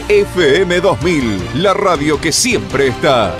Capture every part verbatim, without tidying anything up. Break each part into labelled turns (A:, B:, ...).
A: F M dos mil, la radio que siempre está.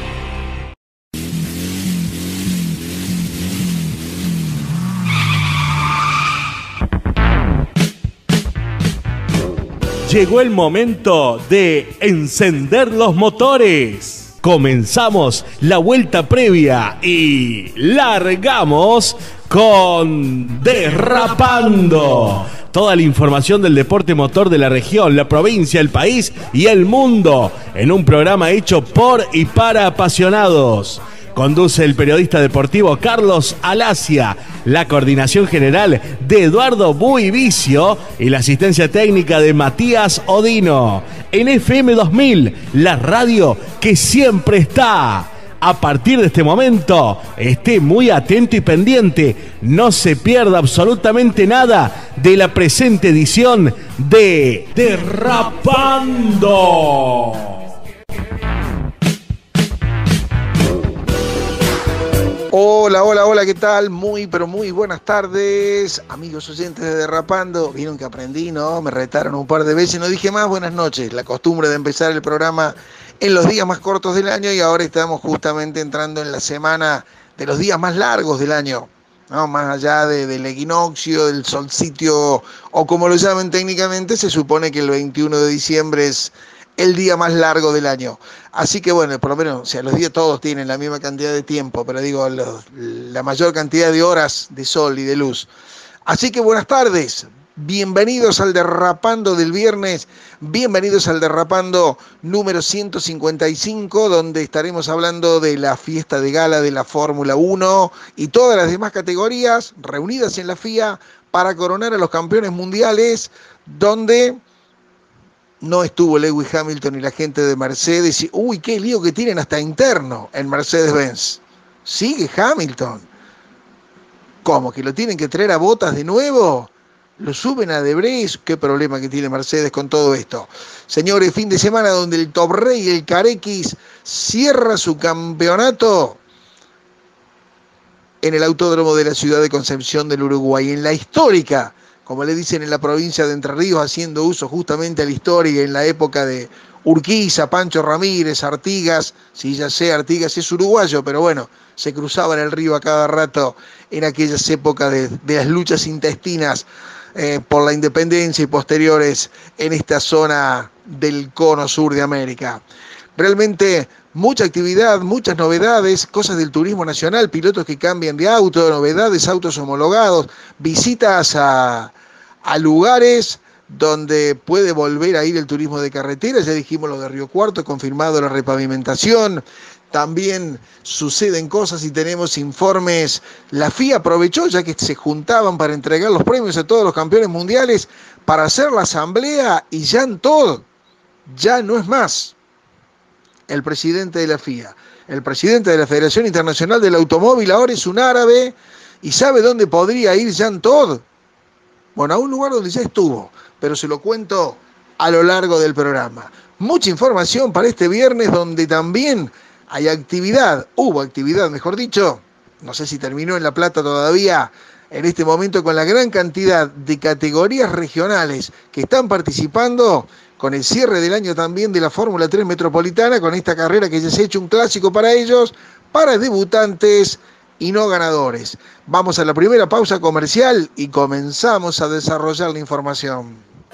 B: Llegó el momento de encender los motores. Comenzamos la vuelta previa y largamos con Derrapando. Toda la información del deporte motor de la región, la provincia, el país y el mundo en un programa hecho por y para apasionados. Conduce el periodista deportivo Carlos Alacia, la coordinación general de Eduardo Buivicio y la asistencia técnica de Matías Odino. En F M dos mil, la radio que siempre está. A partir de este momento, esté muy atento y pendiente. No se pierda absolutamente nada de la presente edición de Derrapando.
C: Hola, hola, hola, ¿qué tal? Muy, pero muy buenas tardes, amigos oyentes de Derrapando. Vieron que aprendí, ¿no? Me retaron un par de veces, no dije más buenas noches. La costumbre de empezar el programa en los días más cortos del año y ahora estamos justamente entrando en la semana de los días más largos del año, ¿no? Más allá de, del equinoccio, del solsticio, o como lo llaman técnicamente, se supone que el veintiuno de diciembre es el día más largo del año. Así que bueno, por lo menos, o sea, los días todos tienen la misma cantidad de tiempo, pero digo, los, la mayor cantidad de horas de sol y de luz. Así que buenas tardes, bienvenidos al Derrapando del viernes, bienvenidos al Derrapando número ciento cincuenta y cinco, donde estaremos hablando de la fiesta de gala de la Fórmula uno y todas las demás categorías reunidas en la F I A para coronar a los campeones mundiales, donde no estuvo Lewis Hamilton y la gente de Mercedes. Y, uy, qué lío que tienen hasta interno en Mercedes-Benz. Sigue Hamilton. ¿Cómo? ¿Que lo tienen que traer a Bottas de nuevo? ¿Lo suben a Debris? ¿Qué problema que tiene Mercedes con todo esto? Señores, fin de semana donde el Top Rey, el Carequis, cierra su campeonato en el Autódromo de la ciudad de Concepción del Uruguay, en la histórica, como le dicen en la provincia de Entre Ríos, haciendo uso justamente a la historia en la época de Urquiza, Pancho Ramírez, Artigas. Sí, ya sé, Artigas es uruguayo, pero bueno, se cruzaban el río a cada rato en aquellas épocas de, de las luchas intestinas eh, por la independencia y posteriores en esta zona del cono sur de América. Realmente mucha actividad, muchas novedades, cosas del turismo nacional, pilotos que cambian de auto, novedades, autos homologados, visitas a, a lugares donde puede volver a ir el turismo de carretera. Ya dijimos lo de Río Cuarto, confirmado la repavimentación. También suceden cosas y tenemos informes. La F I A aprovechó, ya que se juntaban para entregar los premios a todos los campeones mundiales, para hacer la asamblea, y Jean Todt ya no es más el presidente de la F I A. El presidente de la Federación Internacional del Automóvil ahora es un árabe. ¿Y sabe dónde podría ir Jean Todt? Bueno, a un lugar donde ya estuvo, pero se lo cuento a lo largo del programa. Mucha información para este viernes, donde también hay actividad, hubo actividad, mejor dicho, no sé si terminó en La Plata todavía, en este momento, con la gran cantidad de categorías regionales que están participando, con el cierre del año también de la Fórmula tres Metropolitana, con esta carrera que ya se ha hecho un clásico para ellos, para debutantes y no ganadores. Vamos a la primera pausa comercial y comenzamos a desarrollar la información.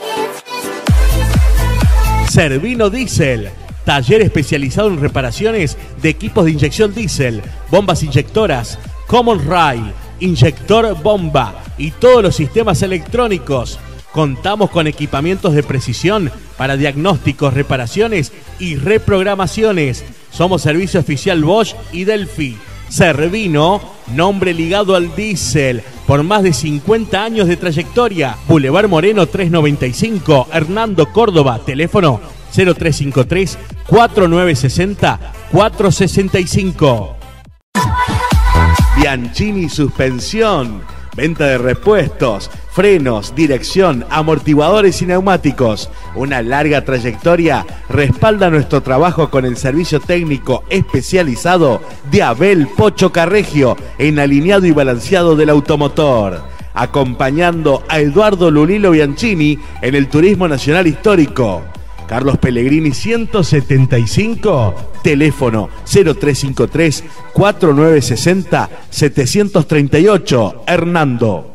B: Servino Diesel, taller especializado en reparaciones de equipos de inyección diésel, bombas inyectoras, Common Rail, inyector bomba y todos los sistemas electrónicos. Contamos con equipamientos de precisión para diagnósticos, reparaciones y reprogramaciones. Somos servicio oficial Bosch y Delphi. Servino, nombre ligado al diésel por más de cincuenta años de trayectoria. Boulevard Moreno trescientos noventa y cinco, Hernando Córdoba. Teléfono cero tres cinco tres, cuatro nueve seis cero, cuatro seis cinco. Bianchini Suspensión. Venta de repuestos, frenos, dirección, amortiguadores y neumáticos. Una larga trayectoria respalda nuestro trabajo con el servicio técnico especializado de Abel Pocho Carregio en alineado y balanceado del automotor. Acompañando a Eduardo Lulilo Bianchini en el Turismo Nacional Histórico. Carlos Pellegrini ciento setenta y cinco, teléfono cero tres cinco tres, cuatro nueve seis cero, setecientos treinta y ocho, Hernando.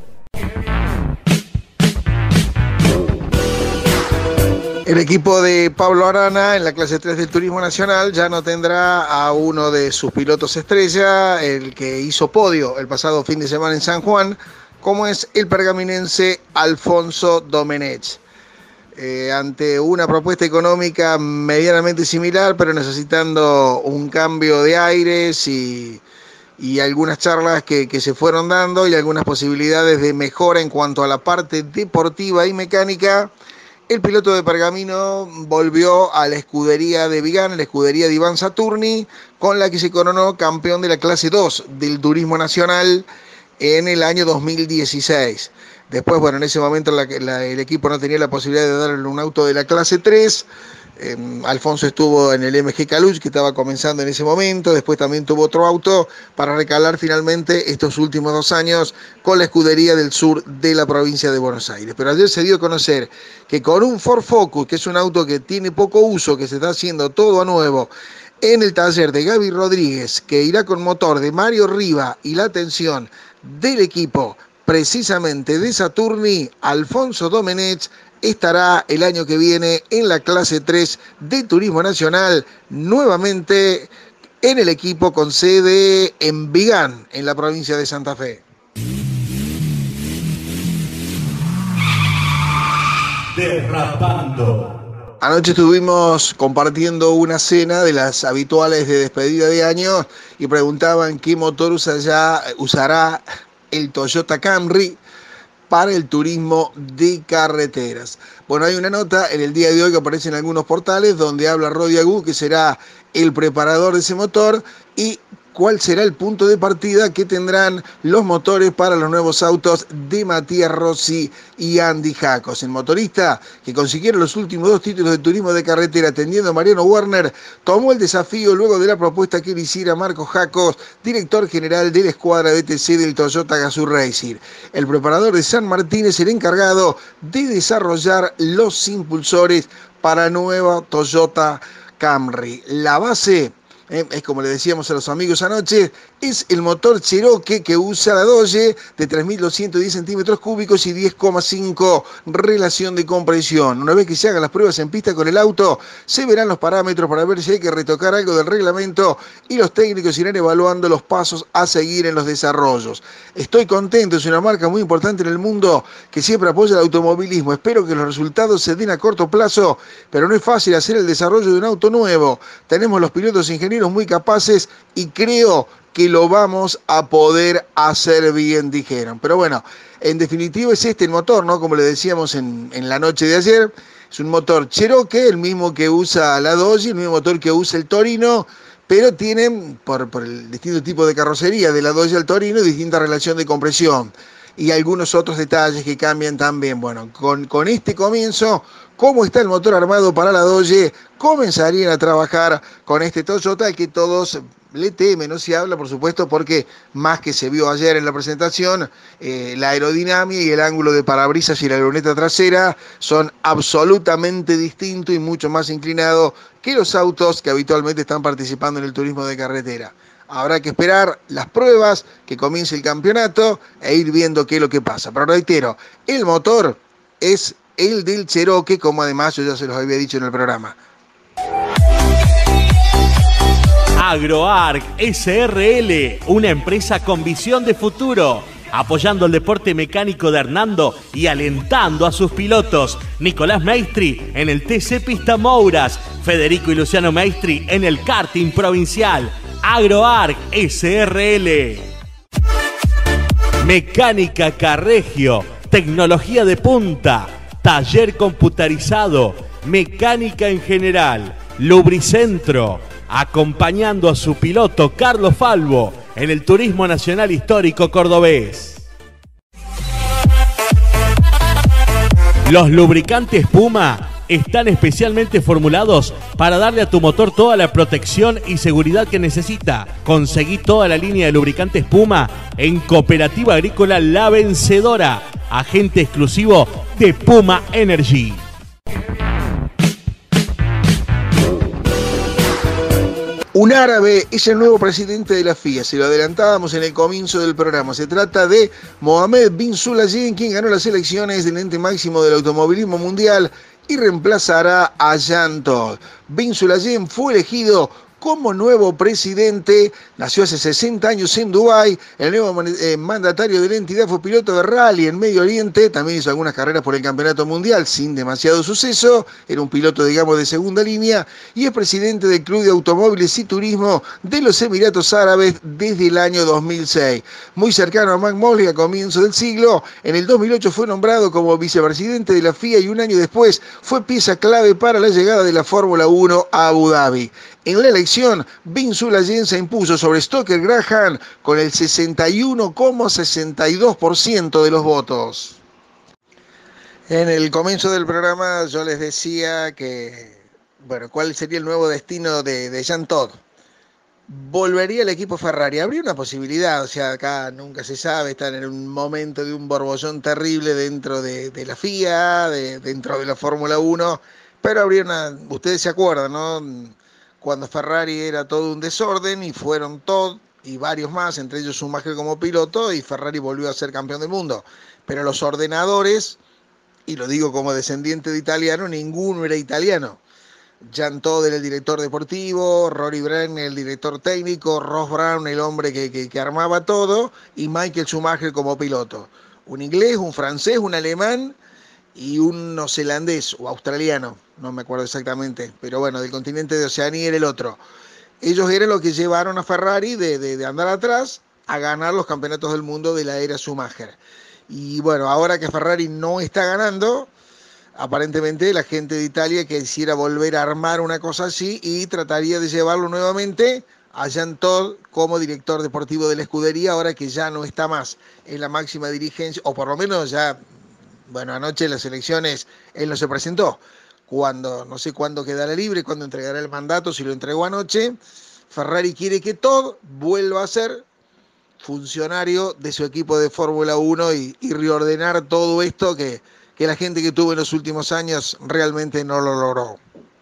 C: El equipo de Pablo Arana en la clase tres del Turismo Nacional ya no tendrá a uno de sus pilotos estrella, el que hizo podio el pasado fin de semana en San Juan, como es el pergaminense Alfonso Domenech. Eh, ante una propuesta económica medianamente similar, pero necesitando un cambio de aires y, y algunas charlas que, que se fueron dando y algunas posibilidades de mejora en cuanto a la parte deportiva y mecánica, el piloto de Pergamino volvió a la escudería de Vigan, la escudería de Iván Saturni, con la que se coronó campeón de la clase dos del Turismo Nacional en el año dos mil dieciséis. Después, bueno, en ese momento la, la, el equipo no tenía la posibilidad de darle un auto de la clase tres. Eh, Alfonso estuvo en el M G Caluch, que estaba comenzando en ese momento. Después también tuvo otro auto para recalar finalmente estos últimos dos años con la escudería del sur de la provincia de Buenos Aires. Pero ayer se dio a conocer que con un Ford Focus, que es un auto que tiene poco uso, que se está haciendo todo a nuevo, en el taller de Gaby Rodríguez, que irá con motor de Mario Riva y la atención del equipo precisamente de Saturni, Alfonso Domenech estará el año que viene en la clase tres de Turismo Nacional, nuevamente en el equipo con sede en Vigan, en la provincia de Santa Fe.
B: Derrapando.
C: Anoche estuvimos compartiendo una cena de las habituales de despedida de año y preguntaban qué motor usará, usará el Toyota Camry para el turismo de carreteras. Bueno, hay una nota en el día de hoy que aparece en algunos portales donde habla Rodi Agú, que será el preparador de ese motor, y cuál será el punto de partida que tendrán los motores para los nuevos autos de Matías Rossi y Andy Jacos. El motorista, que consiguieron los últimos dos títulos de turismo de carretera atendiendo a Mariano Werner, tomó el desafío luego de la propuesta que le hiciera Marco Jacos, director general de la escuadra B T C del Toyota Gazoo Racing. El preparador de San Martín es el encargado de desarrollar los impulsores para nueva Toyota Camry. La base, Eh, es como le decíamos a los amigos anoche, es el motor Cherokee que usa la Dodge de tres mil doscientos diez centímetros cúbicos y diez coma cinco relación de compresión. Una vez que se hagan las pruebas en pista con el auto, se verán los parámetros para ver si hay que retocar algo del reglamento y los técnicos irán evaluando los pasos a seguir en los desarrollos. Estoy contento, es una marca muy importante en el mundo que siempre apoya el automovilismo. Espero que los resultados se den a corto plazo, pero no es fácil hacer el desarrollo de un auto nuevo. Tenemos los pilotos ingenieros muy capaces y creo que lo vamos a poder hacer bien, dijeron. Pero bueno, en definitiva es este el motor, ¿no? Como le decíamos en, en la noche de ayer, es un motor Cherokee, el mismo que usa la Dodge, el mismo motor que usa el Torino, pero tienen, por, por el distinto tipo de carrocería de la Dodge al Torino, distinta relación de compresión y algunos otros detalles que cambian también. Bueno, con, con este comienzo, ¿cómo está el motor armado para la Dodge? Comenzarían a trabajar con este Toyota, al que todos le temen, no se habla, por supuesto, porque más que se vio ayer en la presentación, eh, la aerodinámica y el ángulo de parabrisas y la luneta trasera son absolutamente distintos y mucho más inclinados que los autos que habitualmente están participando en el turismo de carretera. Habrá que esperar las pruebas, que comience el campeonato e ir viendo qué es lo que pasa. Pero reitero, el motor es el del Cherokee, como además yo ya se los había dicho en el programa.
B: AgroArc S R L, una empresa con visión de futuro, apoyando el deporte mecánico de Hernando y alentando a sus pilotos. Nicolás Maestri en el T C Pista Mouras, Federico y Luciano Maestri en el karting provincial. AgroArc S R L. Mecánica Carregio, tecnología de punta, taller computarizado, mecánica en general, Lubricentro, acompañando a su piloto Carlos Falvo en el Turismo Nacional Histórico Cordobés. Los lubricantes Puma están especialmente formulados para darle a tu motor toda la protección y seguridad que necesita. Conseguí toda la línea de lubricantes Puma en Cooperativa Agrícola La Vencedora, agente exclusivo de Puma Energy.
C: Un árabe es el nuevo presidente de la F I A, se lo adelantábamos en el comienzo del programa. Se trata de Mohammed bin Sulayem, quien ganó las elecciones del ente máximo del automovilismo mundial y reemplazará a Jean Todt. Bin Sulayem fue elegido como nuevo presidente, nació hace sesenta años en Dubái, el nuevo eh, mandatario de la entidad fue piloto de rally en Medio Oriente, también hizo algunas carreras por el campeonato mundial sin demasiado suceso, era un piloto digamos de segunda línea y es presidente del Club de Automóviles y Turismo de los Emiratos Árabes desde el año dos mil seis. Muy cercano a Mark Mosley a comienzo del siglo, en el dos mil ocho fue nombrado como vicepresidente de la F I A y un año después fue pieza clave para la llegada de la Fórmula uno a Abu Dhabi. En la elección, Bin Sulayem se impuso sobre Stoker Graham con el sesenta y uno coma sesenta y dos por ciento de los votos. En el comienzo del programa yo les decía que, bueno, cuál sería el nuevo destino de, de Jean Todt. Volvería al equipo Ferrari. Habría una posibilidad, o sea, acá nunca se sabe, están en un momento de un borbollón terrible dentro de, de la F I A, de, dentro de la Fórmula uno, pero habría una, ustedes se acuerdan, ¿no? Cuando Ferrari era todo un desorden y fueron Todt y varios más, entre ellos Schumacher como piloto, y Ferrari volvió a ser campeón del mundo. Pero los ordenadores, y lo digo como descendiente de italiano, ninguno era italiano. Jean Todt era el director deportivo, Rory Brennan el director técnico, Ross Brown el hombre que, que, que armaba todo, y Michael Schumacher como piloto. Un inglés, un francés, un alemán y un neozelandés o australiano, no me acuerdo exactamente, pero bueno, del continente de Oceanía era el otro. Ellos eran los que llevaron a Ferrari de, de, de andar atrás a ganar los campeonatos del mundo de la era Schumacher. Y bueno, ahora que Ferrari no está ganando, aparentemente la gente de Italia quisiera volver a armar una cosa así y trataría de llevarlo nuevamente a Jean Todt como director deportivo de la escudería, ahora que ya no está más en la máxima dirigencia, o por lo menos ya... Bueno, anoche en las elecciones él no se presentó. Cuando, no sé cuándo quedará libre, cuándo entregará el mandato, si lo entregó anoche. Ferrari quiere que Todt vuelva a ser funcionario de su equipo de Fórmula uno y, y reordenar todo esto que, que la gente que tuvo en los últimos años realmente no lo logró.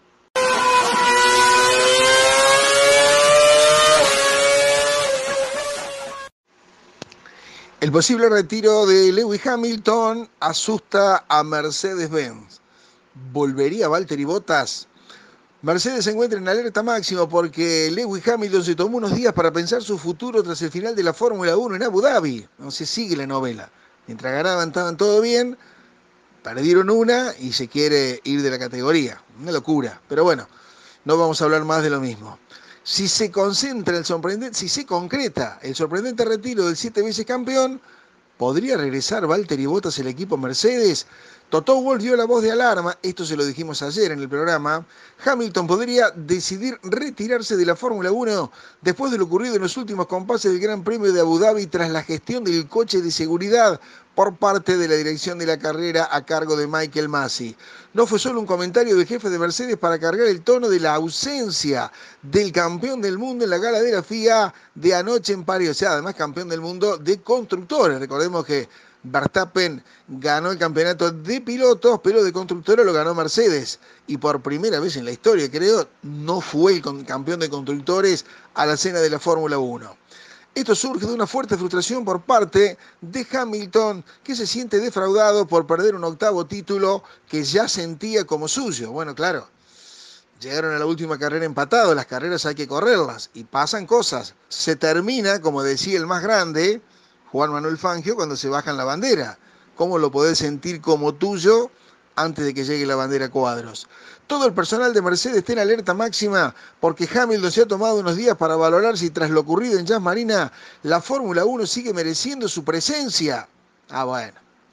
C: El posible retiro de Lewis Hamilton asusta a Mercedes-Benz. ¿Volvería Valtteri Bottas? Mercedes se encuentra en alerta máxima porque Lewis Hamilton se tomó unos días para pensar su futuro tras el final de la Fórmula uno en Abu Dhabi. No se sigue la novela. Mientras ganaban estaban todo bien, perdieron una y se quiere ir de la categoría. Una locura. Pero bueno, no vamos a hablar más de lo mismo. Si se concentra el sorprendente, si se concreta el sorprendente retiro del siete veces campeón, ¿podría regresar Valtteri Bottas al equipo Mercedes? Toto Wolff dio la voz de alarma, esto se lo dijimos ayer en el programa. Hamilton podría decidir retirarse de la Fórmula uno después de lo ocurrido en los últimos compases del Gran Premio de Abu Dhabi tras la gestión del coche de seguridad por parte de la dirección de la carrera a cargo de Michael Masi. No fue solo un comentario del jefe de Mercedes para cargar el tono de la ausencia del campeón del mundo en la gala de la F I A de anoche en París, o sea, además campeón del mundo de constructores. Recordemos que Verstappen ganó el campeonato de pilotos, pero de constructores lo ganó Mercedes. Y por primera vez en la historia, creo, no fue el campeón de constructores a la cena de la Fórmula uno. Esto surge de una fuerte frustración por parte de Hamilton, que se siente defraudado por perder un octavo título que ya sentía como suyo. Bueno, claro, llegaron a la última carrera empatados, las carreras hay que correrlas, y pasan cosas. Se termina, como decía el más grande, Juan Manuel Fangio, cuando se bajan la bandera. ¿Cómo lo podés sentir como tuyo antes de que llegue la bandera a cuadros? Todo el personal de Mercedes está en alerta máxima porque Hamilton se ha tomado unos días para valorar si tras lo ocurrido en Yas Marina la Fórmula uno sigue mereciendo su presencia. Ah, bueno,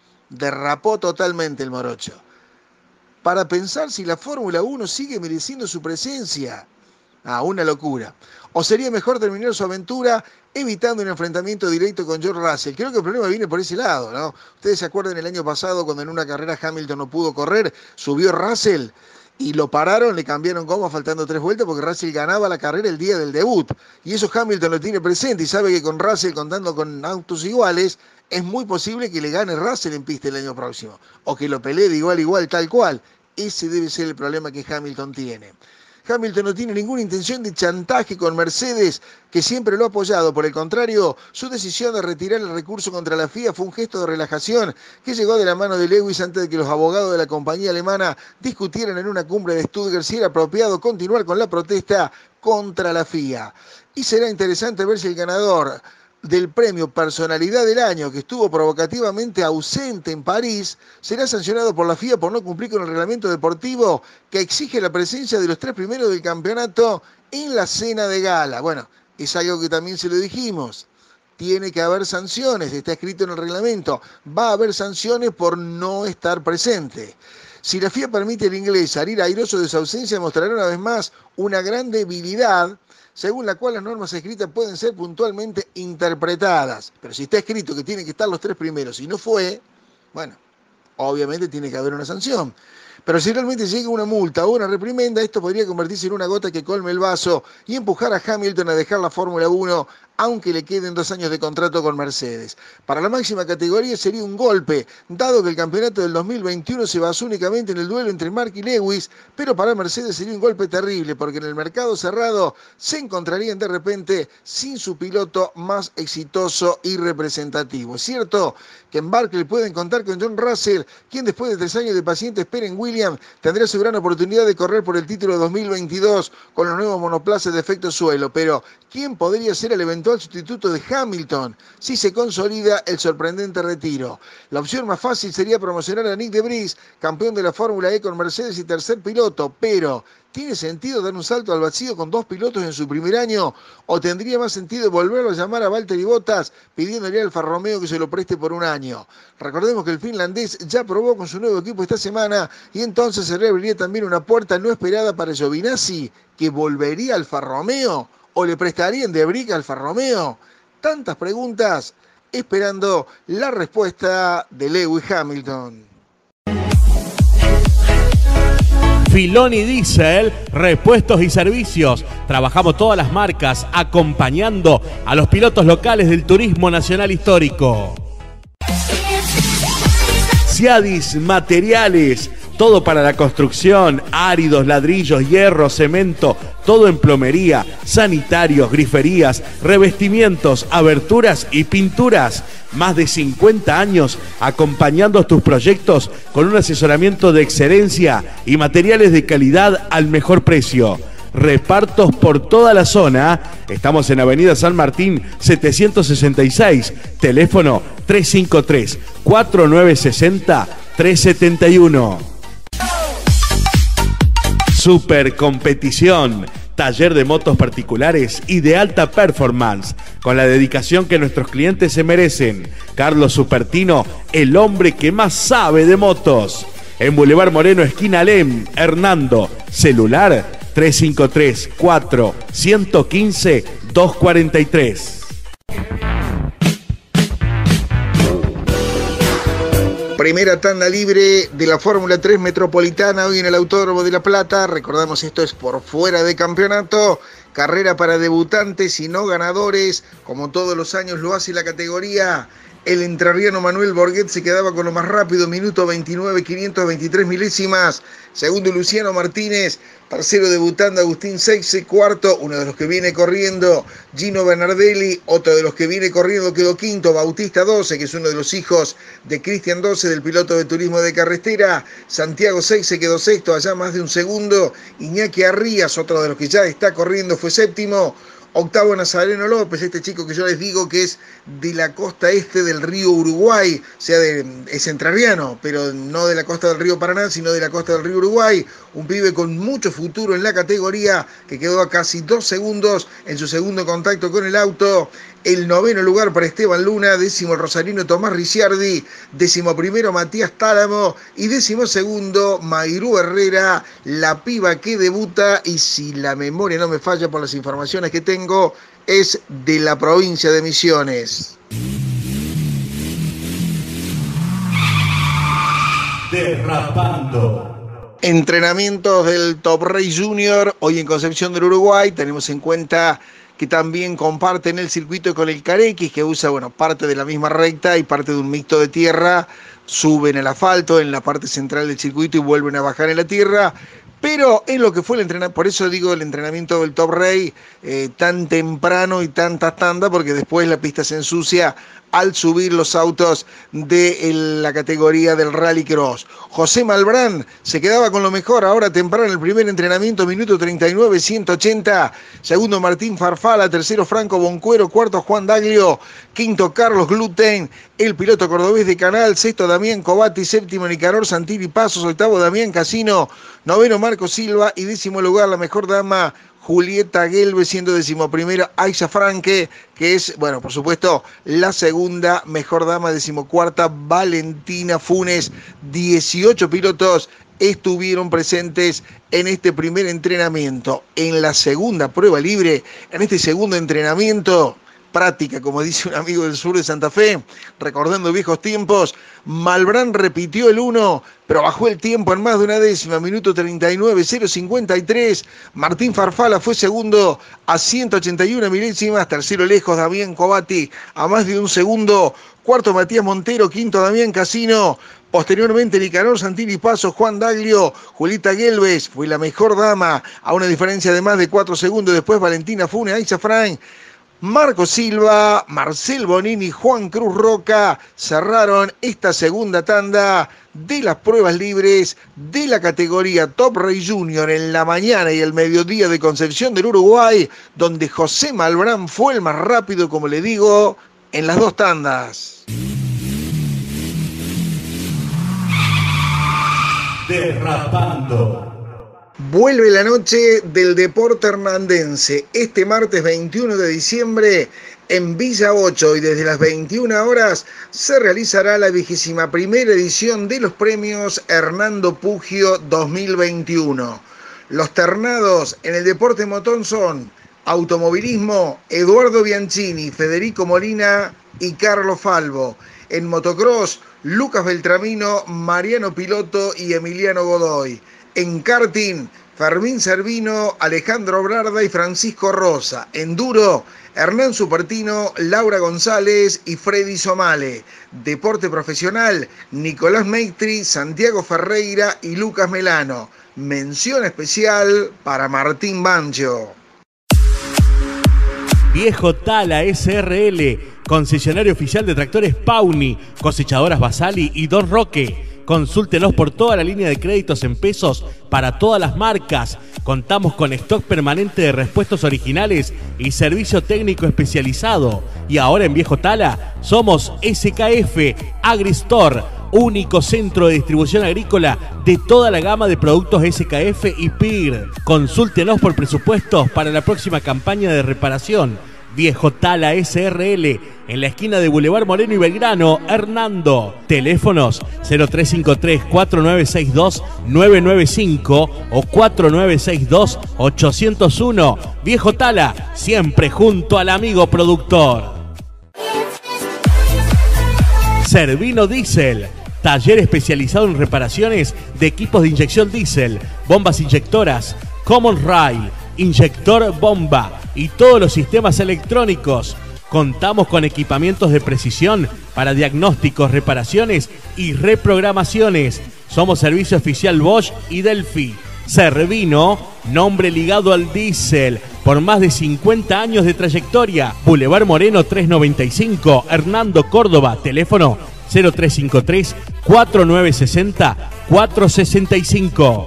C: derrapó totalmente el morocho. Para pensar si la Fórmula uno sigue mereciendo su presencia. Ah, una locura. ¿O sería mejor terminar su aventura evitando un enfrentamiento directo con George Russell? Creo que el problema viene por ese lado, ¿no? Ustedes se acuerdan el año pasado cuando en una carrera Hamilton no pudo correr, subió Russell y lo pararon, le cambiaron goma faltando tres vueltas porque Russell ganaba la carrera el día del debut. Y eso Hamilton lo tiene presente y sabe que con Russell, contando con autos iguales, es muy posible que le gane Russell en pista el año próximo. O que lo pelee de igual a igual, tal cual. Ese debe ser el problema que Hamilton tiene. Hamilton no tiene ninguna intención de chantaje con Mercedes, que siempre lo ha apoyado. Por el contrario, su decisión de retirar el recurso contra la F I A fue un gesto de relajación que llegó de la mano de Lewis antes de que los abogados de la compañía alemana discutieran en una cumbre de Stuttgart si era apropiado continuar con la protesta contra la F I A. Y será interesante ver si el ganador del premio Personalidad del Año, que estuvo provocativamente ausente en París, será sancionado por la F I A por no cumplir con el reglamento deportivo que exige la presencia de los tres primeros del campeonato en la cena de gala. Bueno, es algo que también se lo dijimos. Tiene que haber sanciones, está escrito en el reglamento. Va a haber sanciones por no estar presente. Si la F I A permite al inglés salir airoso de su ausencia, mostrará una vez más una gran debilidad, según la cual las normas escritas pueden ser puntualmente interpretadas. Pero si está escrito que tienen que estar los tres primeros y no fue, bueno, obviamente tiene que haber una sanción. Pero si realmente llega una multa o una reprimenda, esto podría convertirse en una gota que colme el vaso y empujar a Hamilton a dejar la Fórmula uno, aunque le queden dos años de contrato con Mercedes. Para la máxima categoría sería un golpe, dado que el campeonato del dos mil veintiuno se basó únicamente en el duelo entre Mark y Lewis, pero para Mercedes sería un golpe terrible, porque en el mercado cerrado se encontrarían de repente sin su piloto más exitoso y representativo. Es cierto que en Barkley pueden contar con John Russell, quien después de tres años de paciente espera en Williams tendrá su gran oportunidad de correr por el título dos mil veintidós con los nuevos monoplazas de efecto suelo, pero ¿quién podría ser el eventual sustituto de Hamilton si se consolida el sorprendente retiro? La opción más fácil sería promocionar a Nick de Vries, campeón de la Fórmula E con Mercedes y tercer piloto, pero ¿tiene sentido dar un salto al vacío con dos pilotos en su primer año? ¿O tendría más sentido volverlo a llamar a Valtteri Bottas pidiéndole al Alfa Romeo que se lo preste por un año? Recordemos que el finlandés ya probó con su nuevo equipo esta semana y entonces se reabriría también una puerta no esperada para Giovinazzi, que volvería al Alfa Romeo. ¿O le prestarían de brica al Alfa Romeo? Tantas preguntas esperando la respuesta de Lewis Hamilton.
B: Filoni Diesel, repuestos y servicios. Trabajamos todas las marcas acompañando a los pilotos locales del turismo nacional histórico. Ciadis Materiales, todo para la construcción, áridos, ladrillos, hierro, cemento, todo en plomería, sanitarios, griferías, revestimientos, aberturas y pinturas. Más de cincuenta años acompañando tus proyectos con un asesoramiento de excelencia y materiales de calidad al mejor precio. Repartos por toda la zona. Estamos en Avenida San Martín setecientos sesenta y seis. Teléfono tres cinco tres, cuatro nueve seis cero, tres siete uno. Super Competición. Taller de motos particulares y de alta performance, con la dedicación que nuestros clientes se merecen. Carlos Supertino, el hombre que más sabe de motos. En Boulevard Moreno, esquina Alem, Hernando. Celular tres cinco tres, cuatro uno cinco, dos cuatro tres.
C: Primera tanda libre de la Fórmula tres Metropolitana hoy en el Autódromo de La Plata. Recordamos, esto es por fuera de campeonato. Carrera para debutantes y no ganadores, como todos los años lo hace la categoría. El entrerriano Manuel Borghet se quedaba con lo más rápido, minuto veintinueve, quinientos veintitrés milésimas. Segundo Luciano Martínez, tercero debutando Agustín Seixe, cuarto, uno de los que viene corriendo, Gino Bernardelli, otro de los que viene corriendo quedó quinto, Bautista doce, que es uno de los hijos de Cristian doce, del piloto de turismo de carretera. Santiago Seixe quedó sexto, allá más de un segundo. Iñaki Arrías, otro de los que ya está corriendo, fue séptimo. Octavo Nazareno López, este chico que yo les digo que es de la costa este del río Uruguay, o sea, de, es entrerriano, pero no de la costa del río Paraná, sino de la costa del río Uruguay. Un pibe con mucho futuro en la categoría, que quedó a casi dos segundos en su segundo contacto con el auto. El noveno lugar para Esteban Luna, décimo el rosarino Tomás Ricciardi, décimo primero Matías Tálamo y décimo segundo Mayrú Herrera, la piba que debuta, y si la memoria no me falla por las informaciones que tengo, es de la provincia de Misiones.
B: Derrapando.
C: Entrenamientos del Top Race Junior, hoy en Concepción del Uruguay. Tenemos en cuenta que también comparten el circuito con el Carequis, que usa, bueno, parte de la misma recta y parte de un mixto de tierra. Suben el asfalto en la parte central del circuito y vuelven a bajar en la tierra. Pero en lo que fue el entrenamiento, por eso digo el entrenamiento del Top Race eh, tan temprano y tanta tanda, porque después la pista se ensucia al subir los autos de la categoría del Rallycross. José Malbrán se quedaba con lo mejor ahora temprano en el primer entrenamiento, minuto treinta y nueve, ciento ochenta. Segundo Martín Farfala, tercero Franco Boncuero, cuarto Juan Daglio, quinto Carlos Gluten, el piloto cordobés de Canal, sexto Damián Cobati, séptimo Nicanor Santilli Pasos, octavo Damián Casino, noveno Marco Silva y décimo lugar la mejor dama Julieta Gelbe, siendo decimoprimera Aixa Franque, que es, bueno, por supuesto, la segunda mejor dama, decimocuarta Valentina Funes. dieciocho pilotos estuvieron presentes en este primer entrenamiento. En la segunda prueba libre, en este segundo entrenamiento, práctica, como dice un amigo del sur de Santa Fe, recordando viejos tiempos, Malbrán repitió el uno, pero bajó el tiempo en más de una décima, minuto treinta y nueve, cero cincuenta y tres. Martín Farfala fue segundo a ciento ochenta y una milésimas, tercero lejos Damián Cobati a más de un segundo, cuarto Matías Montero, quinto Damián Casino. Posteriormente, Nicanor Santilli Pasos, Juan Daglio, Julieta Gelbes fue la mejor dama a una diferencia de más de cuatro segundos. Después Valentina Funes, Aixa Frank, Marco Silva, Marcel Bonini, Juan Cruz Roca cerraron esta segunda tanda de las pruebas libres de la categoría Top Race Junior en la mañana y el mediodía de Concepción del Uruguay, donde José Malbrán fue el más rápido, como le digo, en las dos tandas.
B: Derrapando.
C: Vuelve la noche del deporte hernandense. Este martes veintiuno de diciembre en Villa ocho y desde las veintiuna horas se realizará la vigésima primera edición de los premios Hernando Puggio dos mil veintiuno. Los ternados en el deporte motón son automovilismo, Eduardo Bianchini, Federico Molina y Carlos Falvo. En motocross, Lucas Beltramino, Mariano Piloto y Emiliano Godoy. En karting, Fermín Servino, Alejandro Brarda y Francisco Rosa. Enduro, Hernán Supertino, Laura González y Freddy Somale. Deporte profesional, Nicolás Meistri, Santiago Ferreira y Lucas Melano. Mención especial para Martín Bancho.
B: Viejo Tala S R L, concesionario oficial de tractores Pauni, cosechadoras Basali y Don Roque. Consúltenos por toda la línea de créditos en pesos para todas las marcas. Contamos con stock permanente de repuestos originales y servicio técnico especializado. Y ahora en Viejo Tala somos S K F AgriStore, único centro de distribución agrícola de toda la gama de productos S K F y P I R. Consúltenos por presupuestos para la próxima campaña de reparación. Viejo Tala S R L, en la esquina de Boulevard Moreno y Belgrano, Hernando. Teléfonos cero tres cinco tres, cuatro nueve seis dos, nueve nueve cinco o cuatro nueve seis dos, ocho cero uno. Viejo Tala, siempre junto al amigo productor. Servino Diesel, taller especializado en reparaciones de equipos de inyección diésel, bombas inyectoras, Common Rail, inyector bomba y todos los sistemas electrónicos. Contamos con equipamientos de precisión para diagnósticos, reparaciones y reprogramaciones. Somos servicio oficial Bosch y Delphi. Servino, nombre ligado al diésel por más de cincuenta años de trayectoria. Boulevard Moreno trescientos noventa y cinco, Hernando Córdoba. Teléfono cero tres cinco tres, cuatro nueve seis cero, cuatro seis cinco.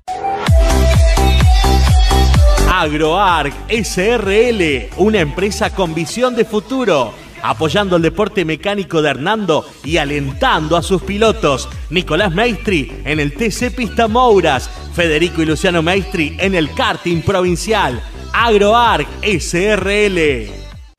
B: AgroArc S R L, una empresa con visión de futuro, apoyando el deporte mecánico de Hernando y alentando a sus pilotos. Nicolás Meistri en el T C Pista Mouras, Federico y Luciano Meistri en el karting provincial. AgroArc S R L.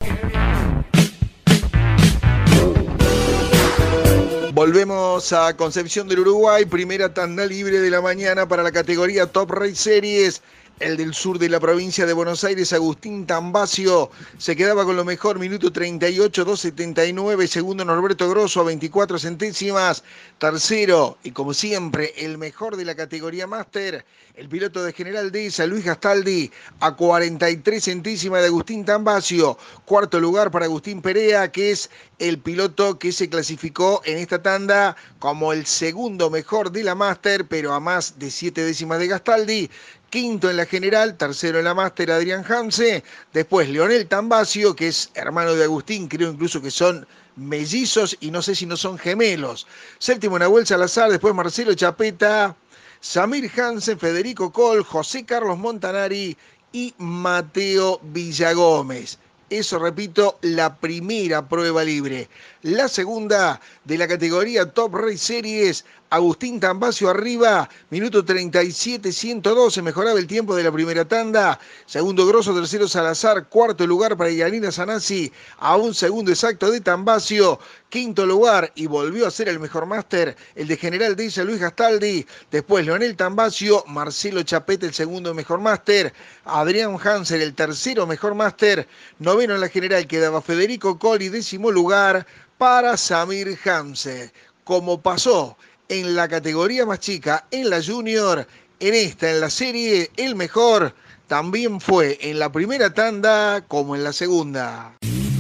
C: Volvemos a Concepción del Uruguay, primera tanda libre de la mañana para la categoría Top Race Series. El del sur de la provincia de Buenos Aires, Agustín Tambacio, se quedaba con lo mejor, minuto treinta y ocho, dos setenta y nueve. Segundo, Norberto Grosso a veinticuatro centésimas. Tercero, y como siempre, el mejor de la categoría máster, el piloto de General Dehesa, Luis Gastaldi, a cuarenta y tres centésimas de Agustín Tambacio. Cuarto lugar para Agustín Perea, que es el piloto que se clasificó en esta tanda como el segundo mejor de la máster, pero a más de siete décimas de Gastaldi. Quinto en la general, tercero en la máster, Adrián Hamse. Después Leonel Tambacio, que es hermano de Agustín, creo incluso que son mellizos y no sé si no son gemelos. Séptimo Nahuel Salazar, después Marcelo Chapeta, Samir Hansen, Federico Coll, José Carlos Montanari y Mateo Villagómez. Eso, repito, la primera prueba libre. La segunda de la categoría Top Race Series, Agustín Tambacio arriba, minuto treinta y siete, ciento doce, mejoraba el tiempo de la primera tanda. Segundo Grosso, tercero Salazar, cuarto lugar para Yanina Sanasi, a un segundo exacto de Tambacio. Quinto lugar, y volvió a ser el mejor máster, el de General Dehesa, Luis Gastaldi. Después Leonel Tambacio, Marcelo Chapeta, el segundo mejor máster, Adrián Hansen, el tercero mejor máster. Noveno en la general quedaba Federico Coll, y décimo lugar para Samir Hamse. Como pasó en la categoría más chica, en la junior, en esta, en la serie, el mejor también fue en la primera tanda como en la segunda.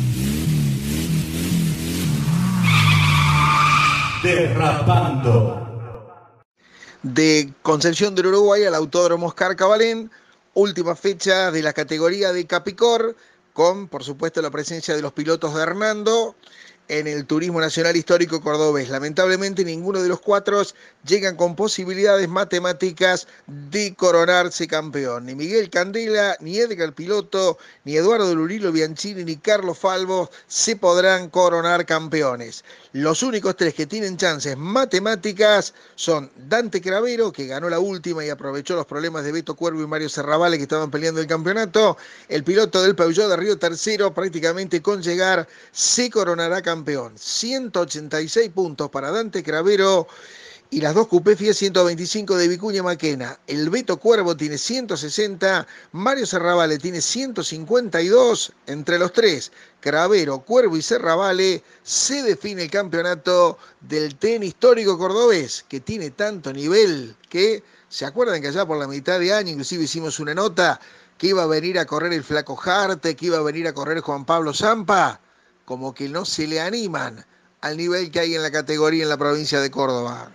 B: Derrapando.
C: De Concepción del Uruguay al Autódromo Oscar Cabalén, última fecha de la categoría de Capicor, con por supuesto la presencia de los pilotos de Hernando en el Turismo Nacional Histórico Cordobés. Lamentablemente ninguno de los cuatro llegan con posibilidades matemáticas de coronarse campeón. Ni Miguel Candela, ni Edgar Piloto, ni Eduardo Lurilo Bianchini, ni Carlos Falvo se podrán coronar campeones. Los únicos tres que tienen chances matemáticas son Dante Cravero, que ganó la última y aprovechó los problemas de Beto Cuervo y Mario Serravale, que estaban peleando el campeonato. El piloto del Peugeot de Río Tercero, prácticamente con llegar, se coronará campeón. ciento ochenta y seis puntos para Dante Cravero. Y las dos Coupé Fiat ciento veinticinco de Vicuña Maquena. El Beto Cuervo tiene ciento sesenta, Mario Serravale tiene ciento cincuenta y dos. Entre los tres, Cravero, Cuervo y Serravale, se define el campeonato del T E N histórico cordobés, que tiene tanto nivel que, ¿se acuerdan que allá por la mitad de año inclusive hicimos una nota que iba a venir a correr el Flaco Jarte, que iba a venir a correr Juan Pablo Zampa? Como que no se le animan al nivel que hay en la categoría en la provincia de Córdoba.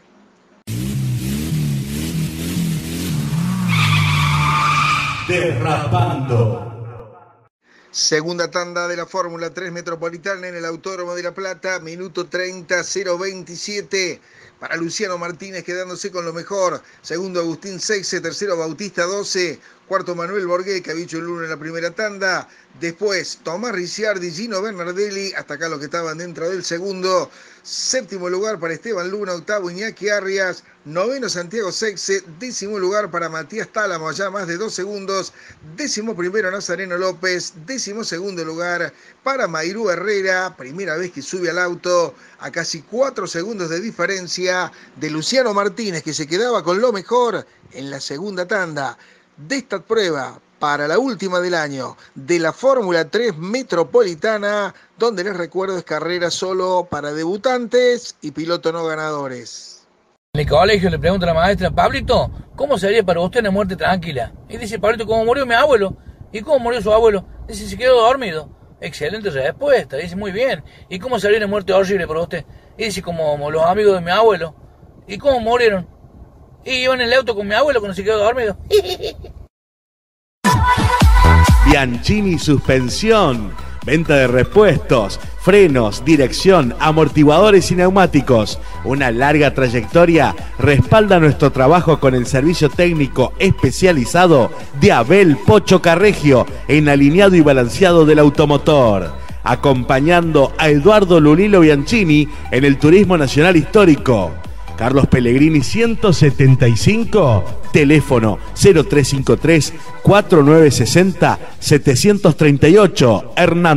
B: Derrapando.
C: Segunda tanda de la Fórmula tres Metropolitana en el Autódromo de La Plata, minuto treinta, cero veintisiete para Luciano Martínez, quedándose con lo mejor. Segundo Agustín Seixe, tercero Bautista doce, cuarto Manuel Borgué, que había hecho el uno en la primera tanda. Después Tomás Ricciardi, Gino Bernardelli, hasta acá los que estaban dentro del segundo. Séptimo lugar para Esteban Luna, octavo Iñaki Arrias, noveno Santiago Seixe, décimo lugar para Matías Tálamo, allá más de dos segundos, décimo primero Nazareno López, décimo segundo lugar para Mayrú Herrera, primera vez que sube al auto, a casi cuatro segundos de diferencia de Luciano Martínez, que se quedaba con lo mejor en la segunda tanda de esta prueba para la última del año de la Fórmula tres Metropolitana, donde les recuerdo es carrera solo para debutantes y piloto no ganadores.
D: En el colegio le pregunto a la maestra: Pablito, ¿cómo sería para usted una muerte tranquila? Y dice: Pablito, ¿cómo murió mi abuelo? ¿Y cómo murió su abuelo? Dice: se quedó dormido. Excelente respuesta, dice: muy bien. ¿Y cómo sería una muerte horrible para usted? Y dice: como los amigos de mi abuelo. ¿Y cómo murieron? Y iban en el auto con mi abuelo cuando se quedó dormido.
B: Bianchini Suspensión. Venta de repuestos, frenos, dirección, amortiguadores y neumáticos. Una larga trayectoria respalda nuestro trabajo con el servicio técnico especializado de Abel Pocho Carregio en alineado y balanceado del automotor. Acompañando a Eduardo Lulilo Bianchini en el Turismo Nacional Histórico. Carlos Pellegrini ciento setenta y cinco, teléfono cero tres cinco tres, cuatro nueve seis cero, siete tres ocho,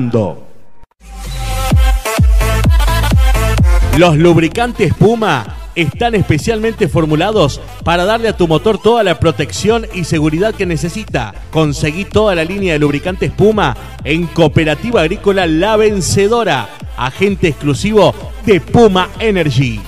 B: Hernando. Los lubricantes Puma están especialmente formulados para darle a tu motor toda la protección y seguridad que necesita. Conseguí toda la línea de lubricantes Puma en Cooperativa Agrícola La Vencedora, agente exclusivo de Puma Energy.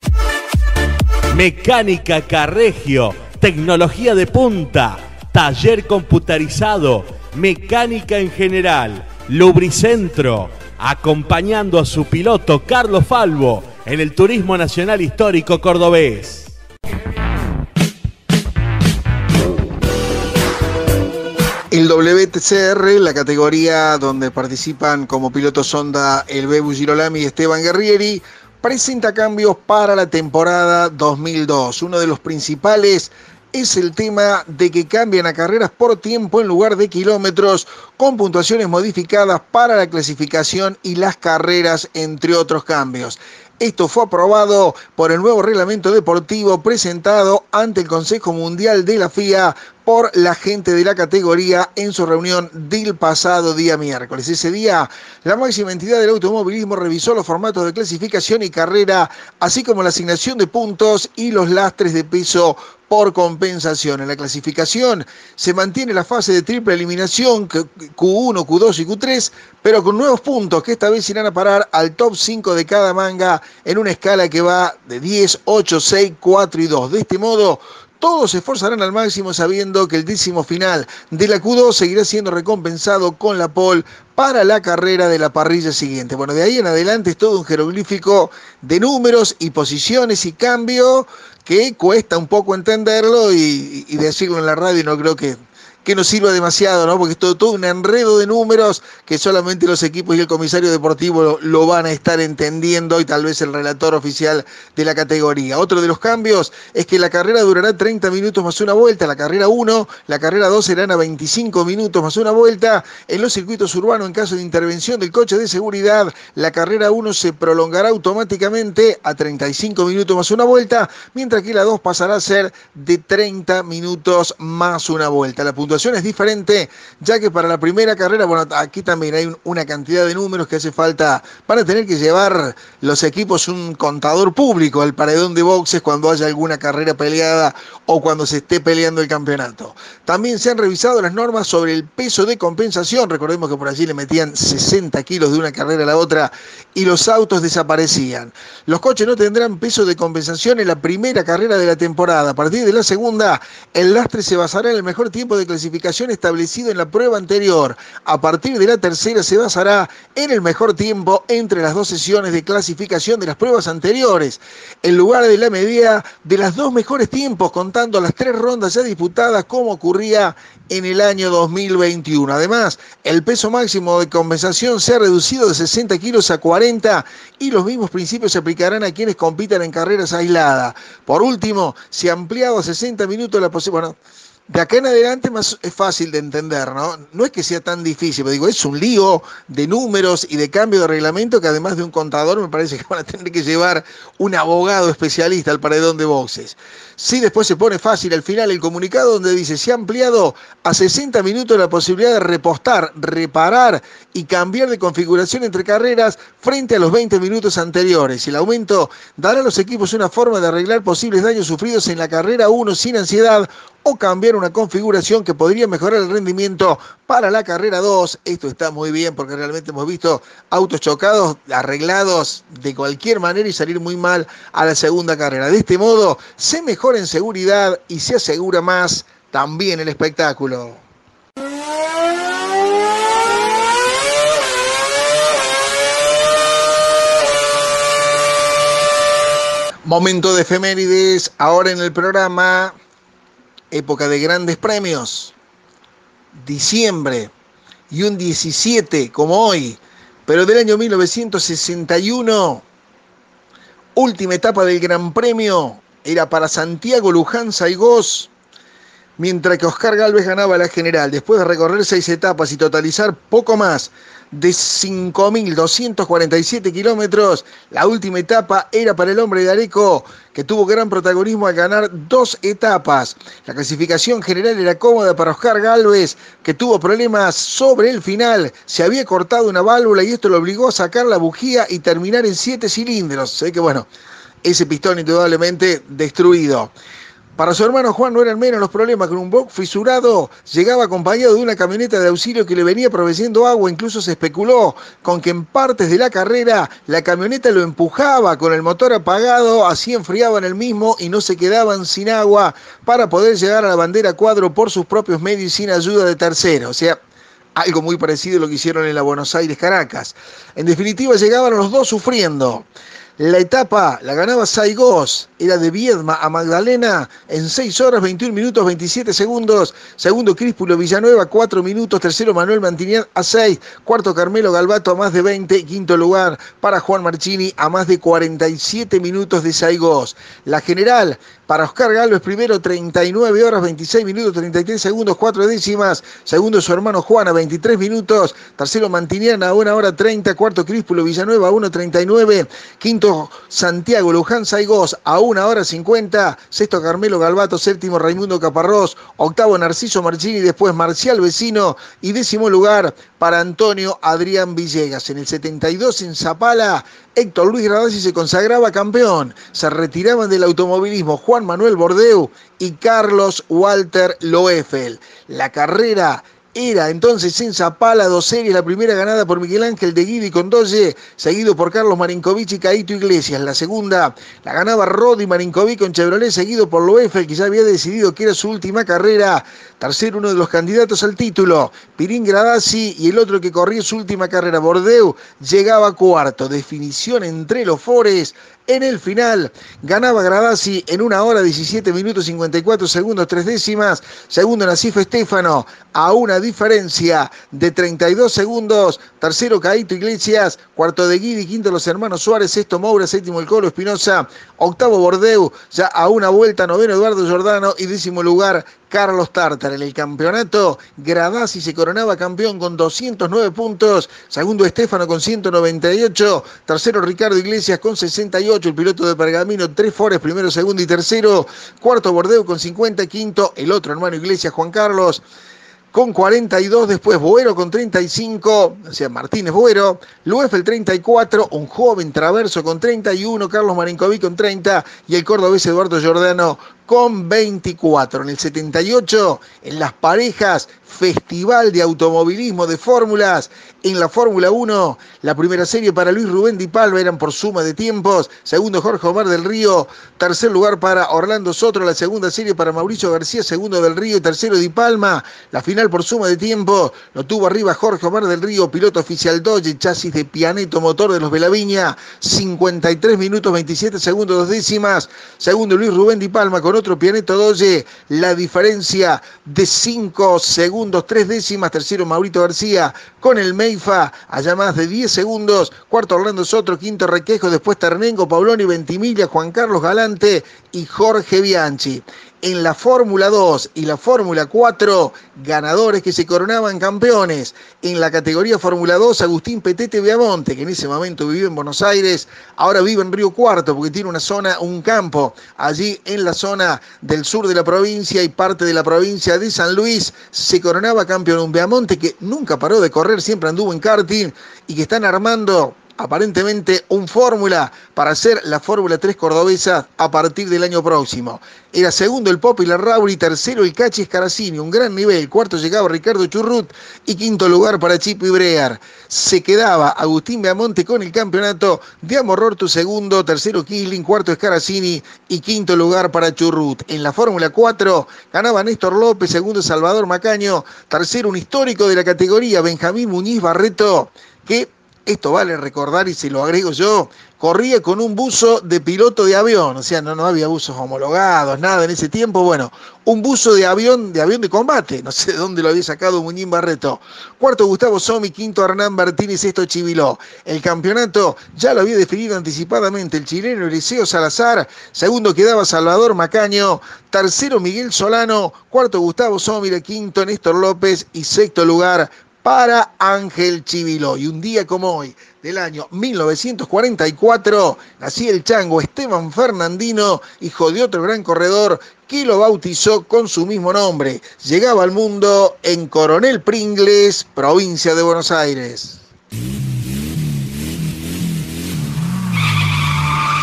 B: Mecánica Carregio, tecnología de punta, taller computarizado, mecánica en general, Lubricentro, acompañando a su piloto Carlos Falvo en el Turismo Nacional Histórico Cordobés.
C: El W T C R, la categoría donde participan como pilotos Honda el Bebu Girolami y Esteban Guerrieri, presenta cambios para la temporada dos mil dos. Uno de los principales es el tema de que cambian a carreras por tiempo en lugar de kilómetros, con puntuaciones modificadas para la clasificación y las carreras, entre otros cambios. Esto fue aprobado por el nuevo reglamento deportivo presentado ante el Consejo Mundial de la F I A por la gente de la categoría en su reunión del pasado día miércoles. Ese día, la máxima entidad del automovilismo revisó los formatos de clasificación y carrera, así como la asignación de puntos y los lastres de peso por compensación. En la clasificación se mantiene la fase de triple eliminación, Q uno, Q dos y Q tres, pero con nuevos puntos que esta vez irán a parar al top cinco de cada manga en una escala que va de diez, ocho, seis, cuatro y dos. De este modo, todos se esforzarán al máximo sabiendo que el décimo final de la Q dos seguirá siendo recompensado con la pole para la carrera de la parrilla siguiente. Bueno, de ahí en adelante es todo un jeroglífico de números y posiciones y cambio que cuesta un poco entenderlo y, y decirlo en la radio no creo que, que nos sirva demasiado, ¿no? Porque es todo, todo un enredo de números que solamente los equipos y el comisario deportivo lo, lo van a estar entendiendo y tal vez el relator oficial de la categoría. Otro de los cambios es que la carrera durará treinta minutos más una vuelta, la carrera uno, la carrera dos serán a veinticinco minutos más una vuelta. En los circuitos urbanos, en caso de intervención del coche de seguridad, la carrera uno se prolongará automáticamente a treinta y cinco minutos más una vuelta, mientras que la dos pasará a ser de treinta minutos más una vuelta. La puntuación es diferente, ya que para la primera carrera, bueno, aquí también hay un, una cantidad de números que hace falta, van a tener que llevar los equipos un contador público al paredón de boxes cuando haya alguna carrera peleada o cuando se esté peleando el campeonato. También se han revisado las normas sobre el peso de compensación, recordemos que por allí le metían sesenta kilos de una carrera a la otra y los autos desaparecían. Los coches no tendrán peso de compensación en la primera carrera de la temporada. A partir de la segunda, el lastre se basará en el mejor tiempo de clasificación establecido en la prueba anterior. A partir de la tercera se basará en el mejor tiempo entre las dos sesiones de clasificación de las pruebas anteriores, en lugar de la media de las dos mejores tiempos, contando las tres rondas ya disputadas como ocurría en el año dos mil veintiuno. Además, el peso máximo de compensación se ha reducido de sesenta kilos a cuarenta y los mismos principios se aplicarán a quienes compitan en carreras aisladas. Por último, se ha ampliado a sesenta minutos la posibilidad. Bueno, de acá en adelante más es fácil de entender, ¿no? No es que sea tan difícil, pero digo, es un lío de números y de cambio de reglamento que además de un contador me parece que van a tener que llevar un abogado especialista al paredón de boxes. Sí, después se pone fácil al final el comunicado donde dice, se ha ampliado a sesenta minutos la posibilidad de repostar, reparar y cambiar de configuración entre carreras frente a los veinte minutos anteriores. El aumento dará a los equipos una forma de arreglar posibles daños sufridos en la carrera uno sin ansiedad o cambiar una configuración que podría mejorar el rendimiento para la carrera dos. Esto está muy bien porque realmente hemos visto autos chocados, arreglados de cualquier manera y salir muy mal a la segunda carrera. De este modo se mejora en seguridad y se asegura más también el espectáculo. Momento de efemérides, ahora en el programa, época de grandes premios, diciembre y un diecisiete como hoy, pero del año mil novecientos sesenta y uno, última etapa del Gran Premio, era para Santiago Luján Saigós, mientras que Oscar Gálvez ganaba la general. Después de recorrer seis etapas y totalizar poco más de cinco mil doscientos cuarenta y siete kilómetros, la última etapa era para el hombre de Areco, que tuvo gran protagonismo al ganar dos etapas. La clasificación general era cómoda para Oscar Gálvez, que tuvo problemas sobre el final. Se había cortado una válvula y esto lo obligó a sacar la bujía y terminar en siete cilindros. Sé que bueno, ese pistón indudablemente destruido. Para su hermano Juan no eran menos los problemas, con un box fisurado llegaba acompañado de una camioneta de auxilio que le venía proveyendo agua. Incluso se especuló con que en partes de la carrera la camioneta lo empujaba con el motor apagado, así enfriaban el mismo y no se quedaban sin agua para poder llegar a la bandera cuadro por sus propios medios y sin ayuda de terceros. O sea, algo muy parecido a lo que hicieron en la Buenos Aires-Caracas. En definitiva, llegaban los dos sufriendo. La etapa la ganaba Saigós, era de Viedma a Magdalena en seis horas, veintiún minutos, veintisiete segundos. Segundo, Críspulo Villanueva, cuatro minutos. Tercero, Manuel Mantinian a seis. Cuarto, Carmelo Galbato a más de veinte. Quinto lugar para Juan Marchini a más de cuarenta y siete minutos de Saigós. La general para Oscar Galvez, primero, treinta y nueve horas, veintiséis minutos, treinta y tres segundos, cuatro décimas. Segundo, su hermano Juan a veintitrés minutos. Tercero, Mantinian a una hora treinta. Cuarto, Críspulo Villanueva a uno treinta y nueve. Quinto, Santiago Luján Saigós a una hora cincuenta. Sexto, Carmelo Galbato. Séptimo, Raimundo Caparrós. Octavo, Narciso Marchini. Después, Marcial Vecino. Y décimo lugar para Antonio Adrián Villegas. En el setenta y dos, en Zapala, Héctor Luis Gradasi se consagraba campeón. Se retiraban del automovilismo Juan Manuel Bordeu y Carlos Walter Loeffel. La carrera era entonces en Zapala, dos series, la primera ganada por Miguel Ángel de Guidi Condoye, seguido por Carlos Marinkovic y Caíto Iglesias. La segunda la ganaba Rodi Marinkovic con Chevrolet, seguido por Loeffel, que ya había decidido que era su última carrera. Tercero, uno de los candidatos al título, Pirín Gradasi, y el otro que corría su última carrera, Bordeu, llegaba cuarto. Definición entre los fores. En el final ganaba Gradasi en una hora, diecisiete minutos, cincuenta y cuatro segundos, tres décimas. Segundo, Nasif Estefano a una diferencia de treinta y dos segundos. Tercero, Caíto Iglesias. Cuarto, de Guidi. Quinto, los hermanos Suárez. Sexto, Moura. Séptimo, el Colo Espinosa. Octavo, Bordeu, ya a una vuelta. Noveno, Eduardo Giordano. Y décimo lugar, Carlos Tartar. En el campeonato, Gradasi se coronaba campeón con doscientos nueve puntos. Segundo, Estefano con ciento noventa y ocho. Tercero, Ricardo Iglesias con sesenta y ocho. El piloto de Pergamino, tres fores, primero, segundo y tercero. Cuarto, Bordeu con cincuenta. Quinto, el otro hermano Iglesias, Juan Carlos, con cuarenta y dos. Después Boero con treinta y cinco, o sea, Martínez Boero. Loeffel treinta y cuatro, un joven Traverso con treinta y uno, Carlos Marinkovic con treinta y el cordobés Eduardo Giordano con veinticuatro. En el setenta y ocho, en las parejas, Festival de Automovilismo de Fórmulas. En la Fórmula uno, la primera serie para Luis Rubén Di Palma, eran por suma de tiempos. Segundo, Jorge Omar del Río. Tercer lugar para Orlando Sotro. La segunda serie para Mauricio García. Segundo, del Río. Y tercero, Di Palma. La final por suma de tiempo lo tuvo arriba Jorge Omar del Río, piloto oficial Dodge, chasis de Pianeto, motor de los Velaviña. cincuenta y tres minutos, veintisiete segundos, dos décimas. Segundo, Luis Rubén Di Palma con otro Pianeto Dodge. La diferencia de cinco segundos, tres décimas. Tercero, Maurito García con el Meifa, allá más de diez segundos. Cuarto, Orlando Sotro. Quinto, Requejo. Después, Ternengo, Pauloni, Ventimiglia, Juan Carlos Galante y Jorge Bianchi. En la Fórmula dos y la Fórmula cuatro, ganadores que se coronaban campeones. En la categoría Fórmula dos, Agustín Petete Viamonte, que en ese momento vivía en Buenos Aires, ahora vive en Río Cuarto, porque tiene una zona, un campo, allí en la zona del sur de la provincia y parte de la provincia de San Luis. Se coronaba campeón un Viamonte que nunca paró de correr, siempre anduvo en karting, y que están armando aparentemente un fórmula para hacer la Fórmula tres cordobesa a partir del año próximo. Era segundo el Popi Larrauri, tercero el Cachi Scaracini, un gran nivel. Cuarto llegaba Ricardo Churrut y quinto lugar para Chipo Ibrear. Se quedaba Agustín Viamonte con el campeonato, de Amorortu segundo, tercero Kisling, cuarto Scaracini y quinto lugar para Churrut. En la Fórmula cuatro ganaba Néstor López, segundo Salvador Macaño, tercero un histórico de la categoría, Benjamín Muñiz Barreto, que, esto vale recordar y se lo agrego yo, corría con un buzo de piloto de avión, o sea, no, no había buzos homologados, nada en ese tiempo. Bueno, un buzo de avión, de avión de combate, no sé de dónde lo había sacado Muñiz Barreto. Cuarto, Gustavo Somi. Quinto, Hernán Martínez. Sexto, Chiviló. El campeonato ya lo había definido anticipadamente el chileno Eliseo Salazar. Segundo quedaba Salvador Macaño. Tercero, Miguel Solano. Cuarto, Gustavo Somi. Quinto, Néstor López. Y sexto lugar para Ángel Chiviló. Y un día como hoy, del año mil novecientos cuarenta y cuatro, nacía el chango Esteban Fernandino, hijo de otro gran corredor que lo bautizó con su mismo nombre. Llegaba al mundo en Coronel Pringles, provincia de Buenos Aires.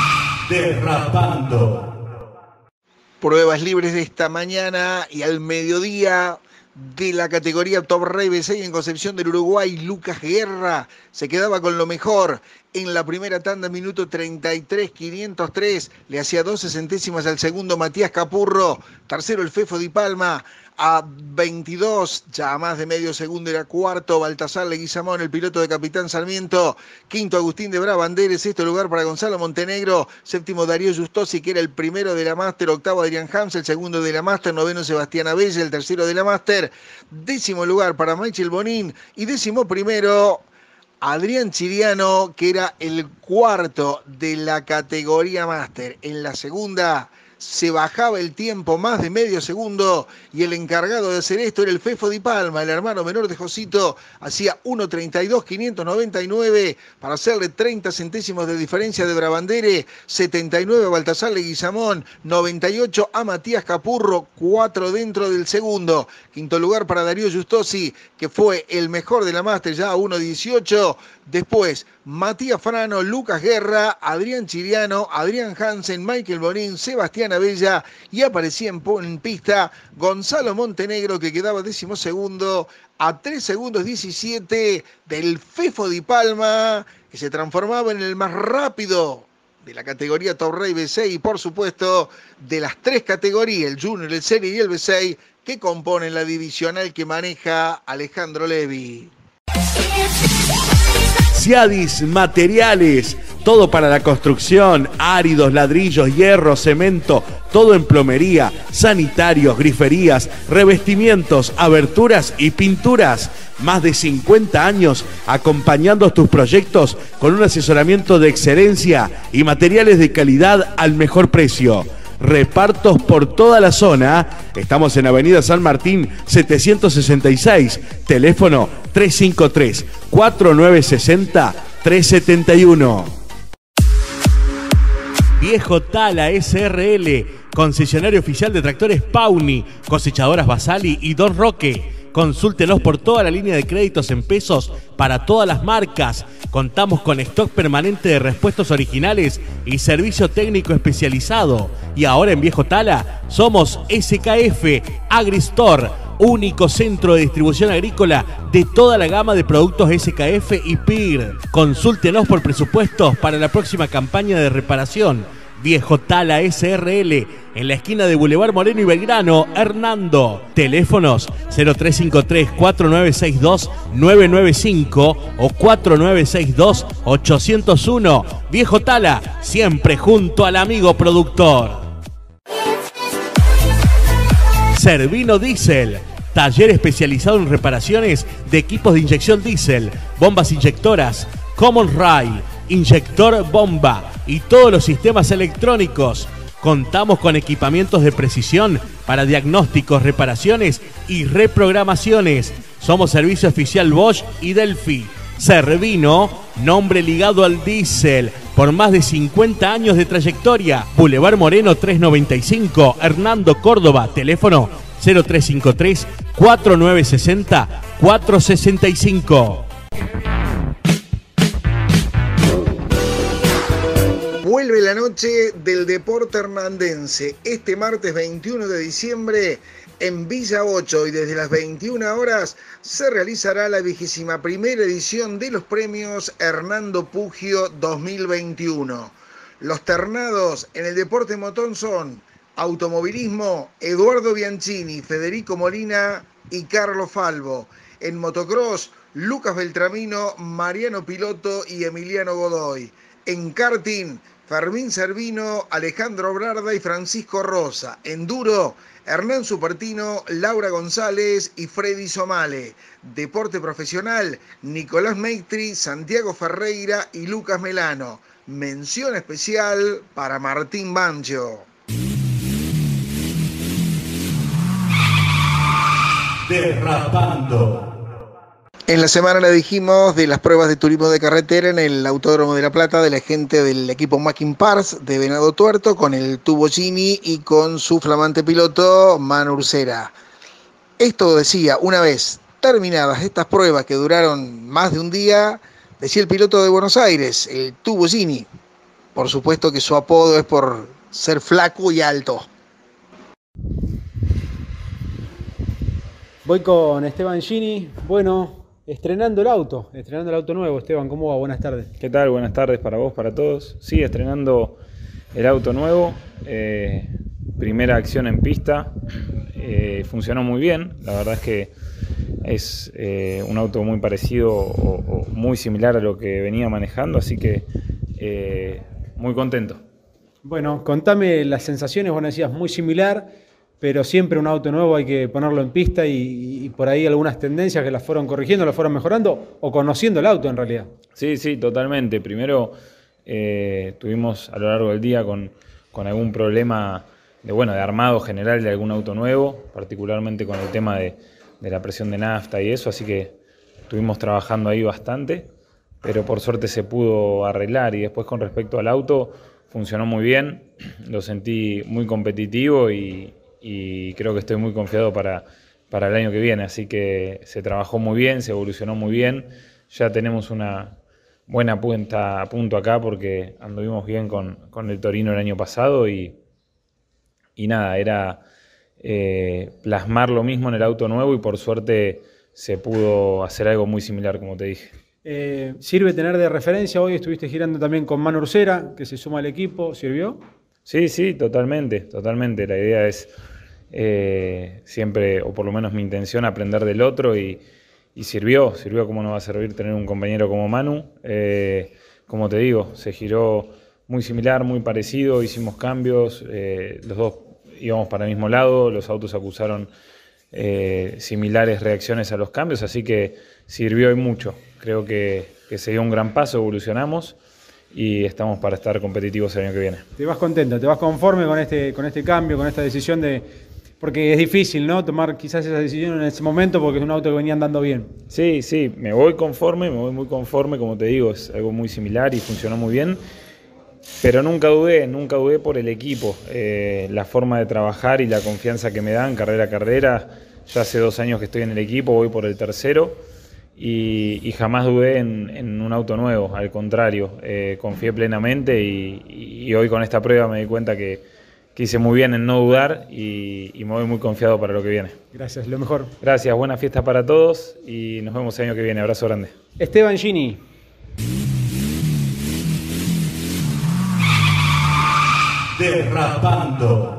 B: Derrapando.
C: Pruebas libres de esta mañana y al mediodía de la categoría Top Race B seis en Concepción del Uruguay. Lucas Guerra se quedaba con lo mejor en la primera tanda, minuto treinta y tres, quinientos tres. Le hacía doce centésimas al segundo Matías Capurro. Tercero el Fefo Di Palma a veintidós, ya a más de medio segundo era cuarto Baltasar Leguizamón, el piloto de Capitán Sarmiento. Quinto Agustín de Brabanderes, sexto lugar para Gonzalo Montenegro. Séptimo Darío Justosi, que era el primero de la Máster. Octavo Adrián Hams, el segundo de la Máster. Noveno Sebastián Abella, el tercero de la Máster. Décimo lugar para Michael Bonín. Y décimo primero Adrián Chiriano, que era el cuarto de la categoría Máster. En la segunda se bajaba el tiempo más de medio segundo y el encargado de hacer esto era el Fefo Di Palma, el hermano menor de Josito. Hacía uno treinta y dos, quinientos noventa y nueve para hacerle treinta centésimos de diferencia de Brabandere. Setenta y nueve a Baltasar Leguizamón, noventa y ocho a Matías Capurro, cuatro dentro del segundo. Quinto lugar para Darío Justosi, que fue el mejor de la Máster, ya a uno dieciocho. Después Matías Frano, Lucas Guerra, Adrián Chiriano, Adrián Hansen, Michael Bonín, Sebastián Abella, y aparecía en, en pista Gonzalo Montenegro, que quedaba décimo segundo a tres segundos diecisiete del Fefo Di Palma, que se transformaba en el más rápido de la categoría Top Race B seis y por supuesto de las tres categorías, el Junior, el Serie y el B seis, que componen la divisional que maneja Alejandro Levi.
B: Ciadis Materiales, todo para la construcción, áridos, ladrillos, hierro, cemento, todo en plomería, sanitarios, griferías, revestimientos, aberturas y pinturas. Más de cincuenta años acompañando tus proyectos con un asesoramiento de excelencia y materiales de calidad al mejor precio. Repartos por toda la zona. Estamos en Avenida San Martín setecientos sesenta y seis. Teléfono tres cinco tres, cuatro nueve seis cero, tres siete uno. Viejo Tala S R L, concesionario oficial de tractores Pauni, cosechadoras Basali y Don Roque. Consúltenos por toda la línea de créditos en pesos para todas las marcas. Contamos con stock permanente de repuestos originales y servicio técnico especializado. Y ahora en Viejo Tala somos S K F AgriStore, único centro de distribución agrícola de toda la gama de productos S K F y P I R. Consúltenos por presupuestos para la próxima campaña de reparación. Viejo Tala S R L, en la esquina de Boulevard Moreno y Belgrano, Hernando. Teléfonos cero tres cinco tres, cuatro nueve seis dos, nueve nueve cinco o cuatro nueve seis dos, ocho cero uno. Viejo Tala, siempre junto al amigo productor. Servino Diesel, taller especializado en reparaciones de equipos de inyección diésel, bombas inyectoras, Common Rail, inyector bomba y todos los sistemas electrónicos. Contamos con equipamientos de precisión para diagnósticos, reparaciones y reprogramaciones. Somos servicio oficial Bosch y Delphi. Servino, nombre ligado al diésel por más de cincuenta años de trayectoria. Boulevard Moreno trescientos noventa y cinco, Hernando Córdoba. Teléfono cero tres cinco tres, cuatro nueve seis cero, cuatro seis cinco.
C: Vuelve la noche del deporte hernandense. Este martes veintiuno de diciembre en Villa ocho y desde las veintiuna horas se realizará la vigésima primera edición de los premios Hernando Puggio dos mil veintiuno. Los ternados en el deporte motón son automovilismo, Eduardo Bianchini, Federico Molina y Carlos Falvo. En motocross, Lucas Beltramino, Mariano Piloto y Emiliano Godoy. En karting, Fermín Servino, Alejandro Brarda y Francisco Rosa. Enduro, Hernán Supertino, Laura González y Freddy Somale. Deporte profesional, Nicolás Meitri, Santiago Ferreira y Lucas Melano. Mención especial para Martín Bancho.
B: Derrapando.
C: En la semana le dijimos de las pruebas de turismo de carretera en el Autódromo de La Plata de la gente del equipo Mackin Parts de Venado Tuerto con el Tubo Gini y con su flamante piloto Manu Ursera. Esto decía, una vez terminadas estas pruebas que duraron más de un día, decía el piloto de Buenos Aires, el Tubo Gini: Por supuesto que su apodo es por ser flaco y alto.
E: Voy con Esteban Gini. Bueno, estrenando el auto, estrenando el auto nuevo. Esteban, ¿cómo va? Buenas tardes.
F: ¿Qué tal? Buenas tardes para vos, para todos. Sí, estrenando el auto nuevo. Eh, primera acción en pista. Eh, funcionó muy bien. La verdad es que es eh, un auto muy parecido o, o muy similar a lo que venía manejando, así que eh, muy contento.
E: Bueno, contame las sensaciones. Bueno, decías muy similar, pero siempre un auto nuevo hay que ponerlo en pista y, y por ahí algunas tendencias que las fueron corrigiendo, las fueron mejorando o conociendo el auto en realidad.
F: Sí, sí, totalmente. Primero eh, tuvimos a lo largo del día con, con algún problema de, bueno, de armado general de algún auto nuevo, particularmente con el tema de, de la presión de nafta y eso, así que estuvimos trabajando ahí bastante, pero por suerte se pudo arreglar. Y después con respecto al auto, funcionó muy bien, lo sentí muy competitivo y y creo que estoy muy confiado para, para el año que viene, así que se trabajó muy bien, se evolucionó muy bien, ya tenemos una buena punta a punto acá porque anduvimos bien con, con el Torino el año pasado y, y nada, era eh, plasmar lo mismo en el auto nuevo y por suerte se pudo hacer algo muy similar, como te dije.
E: Eh, ¿Sirve tener de referencia? Hoy estuviste girando también con Manu Ursera, que se suma al equipo, ¿sirvió?
F: Sí, sí, totalmente, totalmente. La idea es eh, siempre, o por lo menos mi intención, aprender del otro y, y sirvió, sirvió. Como no va a servir tener un compañero como Manu. Eh, como te digo, se giró muy similar, muy parecido, hicimos cambios, eh, los dos íbamos para el mismo lado, los autos acusaron eh, similares reacciones a los cambios, así que sirvió y mucho. Creo que, que se dio un gran paso, evolucionamos y estamos para estar competitivos el año que viene.
E: ¿Te vas contento, te vas conforme con este, con este cambio, con esta decisión de...? Porque es difícil, ¿no?, tomar quizás esa decisión en ese momento porque es un auto que venía andando bien.
F: Sí, sí, me voy conforme, me voy muy conforme, como te digo, es algo muy similar y funcionó muy bien. Pero nunca dudé, nunca dudé por el equipo, eh, la forma de trabajar y la confianza que me dan carrera a carrera. Ya hace dos años que estoy en el equipo, voy por el tercero. Y, y jamás dudé en, en un auto nuevo, al contrario, eh, confié plenamente y, y hoy con esta prueba me di cuenta que, que hice muy bien en no dudar y, y me voy muy confiado para lo que viene.
E: Gracias, lo mejor.
F: Gracias, buena fiesta para todos y nos vemos el año que viene. Abrazo grande.
E: Esteban Gini.
B: Derrapando.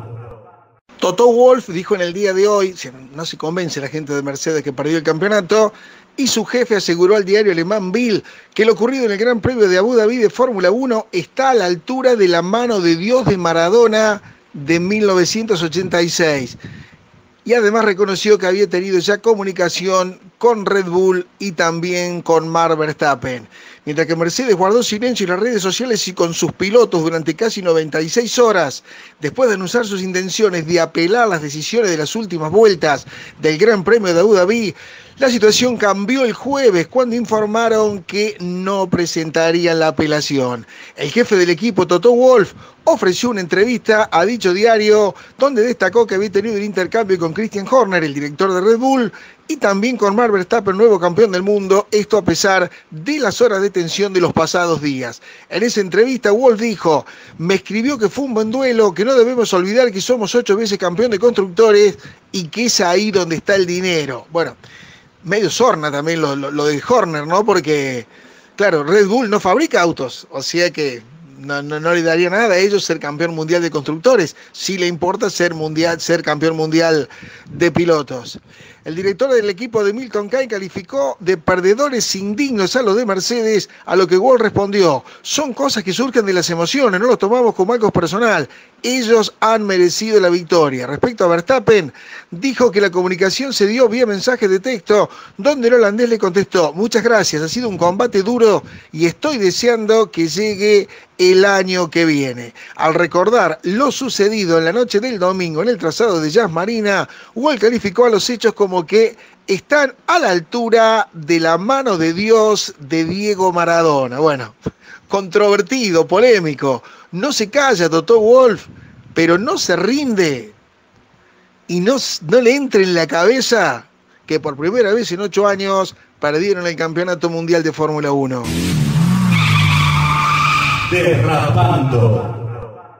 C: Toto Wolff dijo en el día de hoy, no se convence la gente de Mercedes que perdió el campeonato, y su jefe aseguró al diario alemán Bild que lo ocurrido en el Gran Premio de Abu Dhabi de Fórmula uno está a la altura de la mano de Dios de Maradona de mil novecientos ochenta y seis. Y además reconoció que había tenido ya comunicación con Red Bull y también con Max Verstappen. Mientras que Mercedes guardó silencio en las redes sociales y con sus pilotos durante casi noventa y seis horas, después de anunciar sus intenciones de apelar las decisiones de las últimas vueltas del Gran Premio de Abu Dhabi, la situación cambió el jueves cuando informaron que no presentarían la apelación. El jefe del equipo, Toto Wolff, ofreció una entrevista a dicho diario donde destacó que había tenido un intercambio con Christian Horner, el director de Red Bull, y también con Max Verstappen, nuevo campeón del mundo, esto a pesar de las horas de tensión de los pasados días. En esa entrevista, Wolff dijo: me escribió que fue un buen duelo, que no debemos olvidar que somos ocho veces campeón de constructores y que es ahí donde está el dinero. Bueno, medio sorna también lo, lo, lo de Horner, ¿no? Porque, claro, Red Bull no fabrica autos, o sea que no, no, no le daría nada a ellos ser campeón mundial de constructores. Sí le importa ser, mundial, ser campeón mundial de pilotos. El director del equipo de Milton Keynes calificó de perdedores indignos a los de Mercedes, a lo que Wolff respondió: son cosas que surgen de las emociones, no los tomamos como algo personal. Ellos han merecido la victoria. Respecto a Verstappen, dijo que la comunicación se dio vía mensaje de texto, donde el holandés le contestó: muchas gracias, ha sido un combate duro y estoy deseando que llegue el año que viene. Al recordar lo sucedido en la noche del domingo en el trazado de Yas Marina, Wolff calificó a los hechos como que están a la altura de la mano de Dios de Diego Maradona. Bueno, controvertido, polémico. No se calla Toto Wolff, pero no se rinde y no, no le entre en la cabeza que por primera vez en ocho años perdieron el campeonato mundial de Fórmula uno.
B: Derrapando.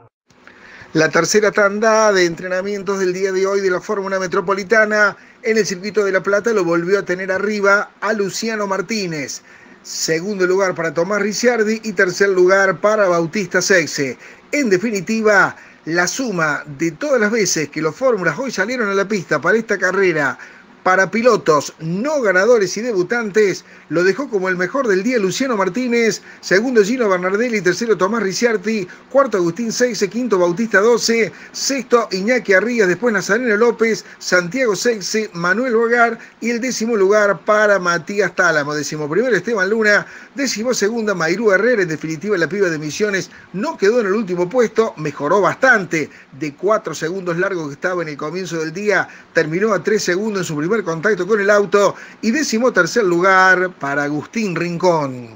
C: La tercera tanda de entrenamientos del día de hoy de la Fórmula Metropolitana en el Circuito de La Plata lo volvió a tener arriba a Luciano Martínez. Segundo lugar para Tomás Ricciardi y tercer lugar para Bautista Seixi. En definitiva, la suma de todas las veces que los Fórmulas hoy salieron a la pista para esta carrera, para pilotos no ganadores y debutantes, lo dejó como el mejor del día Luciano Martínez, segundo Gino Bernardelli, tercero Tomás Ricciardi, cuarto Agustín Seixi, quinto Bautista doce, sexto Iñaki Arrias, después Nazareno López, Santiago Seixi, Manuel Bogar y el décimo lugar para Matías Tálamo, décimo primero Esteban Luna, décimo segunda Mayrú Herrera. En definitiva, la piba de Misiones no quedó en el último puesto, mejoró bastante, de cuatro segundos largos que estaba en el comienzo del día, terminó a tres segundos en su primer contacto con el auto, y décimo tercer lugar para Agustín Rincón.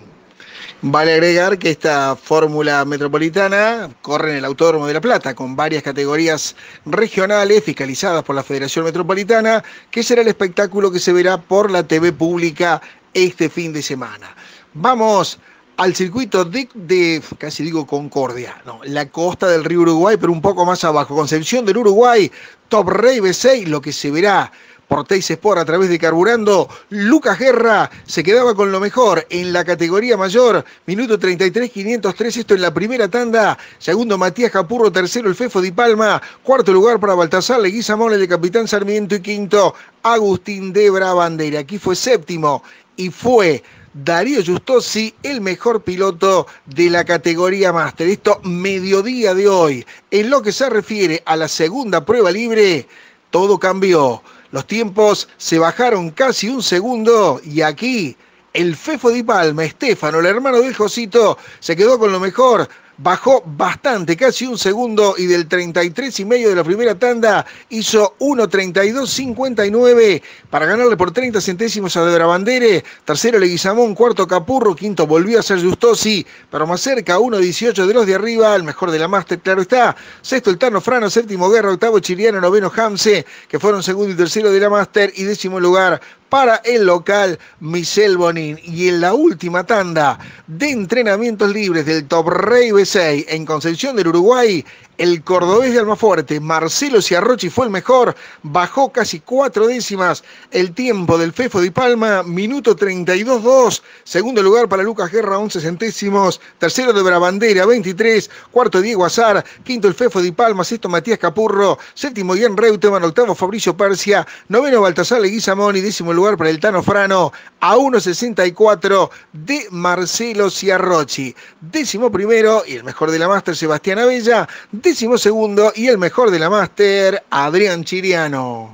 C: Vale agregar que esta Fórmula Metropolitana corre en el Autódromo de La Plata con varias categorías regionales fiscalizadas por la Federación Metropolitana, que será el espectáculo que se verá por la T V pública este fin de semana. Vamos al circuito de, de, casi digo Concordia, no, la costa del río Uruguay, pero un poco más abajo, Concepción del Uruguay, Top Race V seis, lo que se verá por Teis Sport a través de Carburando. Lucas Guerra se quedaba con lo mejor en la categoría mayor, minuto treinta y tres quinientos tres, esto en la primera tanda. Segundo Matías Capurro, tercero el Fefo Di Palma, cuarto lugar para Baltasar Leguizamón, el de Capitán Sarmiento, y quinto Agustín de Brabandera. Aquí fue séptimo y fue Darío Giustossi, el mejor piloto de la categoría Máster. Esto mediodía de hoy. En lo que se refiere a la segunda prueba libre, todo cambió. Los tiempos se bajaron casi un segundo y aquí el Fefo Di Palma, Estefano, el hermano del Josito, se quedó con lo mejor. Bajó bastante, casi un segundo, y del treinta y tres y medio de la primera tanda hizo uno treinta y dos cincuenta y nueve para ganarle por treinta centésimos a De Brabandere. Tercero Leguizamón, cuarto Capurro, quinto volvió a ser Giustossi, pero más cerca uno dieciocho de los de arriba, el mejor de la Máster, claro está. Sexto el Tano Frano, séptimo Guerra, octavo Chiriano, noveno Hamse, que fueron segundo y tercero de la Máster, y décimo lugar para el local Michel Bonin. Y en la última tanda de entrenamientos libres del Top Race V seis en Concepción del Uruguay, el cordobés de Almafuerte, Marcelo Ciarrochi, fue el mejor, bajó casi cuatro décimas el tiempo del Fefo Di Palma, minuto treinta y dos dos, segundo lugar para Lucas Guerra, once centésimos, tercero de Brabandera, veintitrés, cuarto Diego Azar, quinto el Fefo Di Palma, sexto Matías Capurro, séptimo Ian Reutemann, octavo Fabricio Persia, noveno Baltasar Leguizamón y décimo lugar para el Tano Frano, a uno sesenta y cuatro de Marcelo Ciarrochi. Décimo primero y el mejor de la Máster, Sebastián Abella. Décimo segundo y el mejor de la Máster, Adrián Chiriano.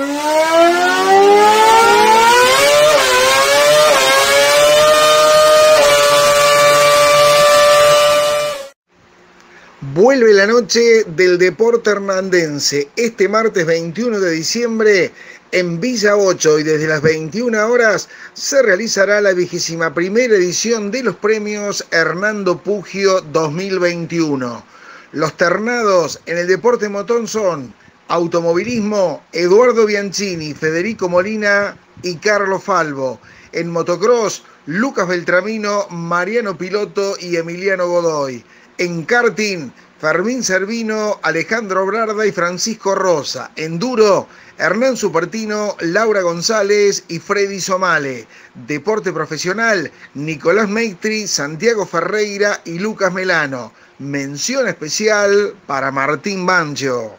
C: Vuelve la noche del deporte hernandense. Este martes veintiuno de diciembre en Villa ocho, y desde las veintiuna horas se realizará la vigésima primera edición de los premios Hernando Puggio dos mil veintiuno. Los ternados en el deporte motón son automovilismo, Eduardo Bianchini, Federico Molina y Carlos Falvo. En motocross, Lucas Beltramino, Mariano Piloto y Emiliano Godoy. En karting, Fermín Servino, Alejandro Brarda y Francisco Rosa. Enduro, Hernán Supertino, Laura González y Freddy Somale. Deporte profesional, Nicolás Meitri, Santiago Ferreira y Lucas Melano. Mención especial para Martín Bancho.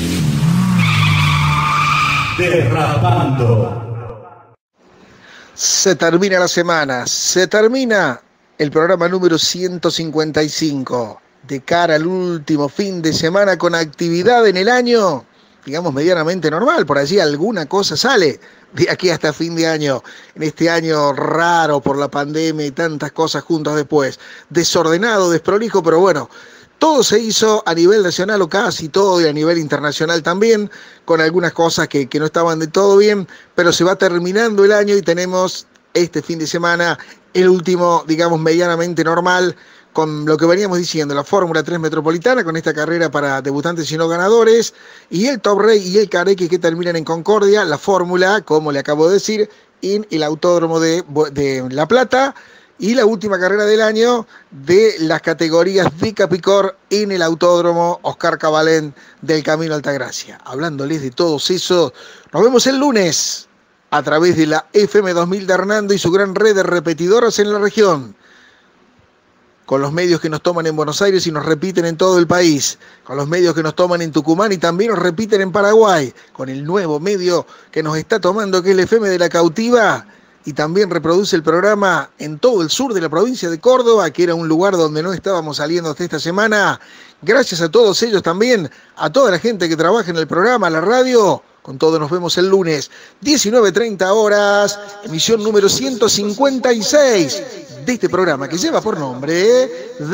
B: Derrapando.
C: Se termina la semana, se termina el programa número ciento cincuenta y cinco. De cara al último fin de semana con actividad en el año, digamos medianamente normal, por allí alguna cosa sale de aquí hasta fin de año, en este año raro por la pandemia y tantas cosas juntas después, desordenado, desprolijo, pero bueno, todo se hizo a nivel nacional o casi todo, y a nivel internacional también, con algunas cosas que, que no estaban de todo bien, pero se va terminando el año y tenemos este fin de semana el último, digamos, medianamente normal, con lo que veníamos diciendo, la Fórmula tres Metropolitana, con esta carrera para debutantes y no ganadores, y el Top Race y el Careque que terminan en Concordia, la Fórmula, como le acabo de decir, en el Autódromo de, de La Plata, y la última carrera del año de las categorías de Capicor en el Autódromo Oscar Cabalén del Camino Altagracia. Hablándoles de todos esos, nos vemos el lunes a través de la F M dos mil de Hernando y su gran red de repetidoras en la región, con los medios que nos toman en Buenos Aires y nos repiten en todo el país, con los medios que nos toman en Tucumán y también nos repiten en Paraguay, con el nuevo medio que nos está tomando, que es el F M de la Cautiva, y también reproduce el programa en todo el sur de la provincia de Córdoba, que era un lugar donde no estábamos saliendo hasta esta semana. Gracias a todos ellos también, a toda la gente que trabaja en el programa, la radio. Con todo nos vemos el lunes, diecinueve treinta horas, emisión número ciento cincuenta y seis de este programa que lleva por nombre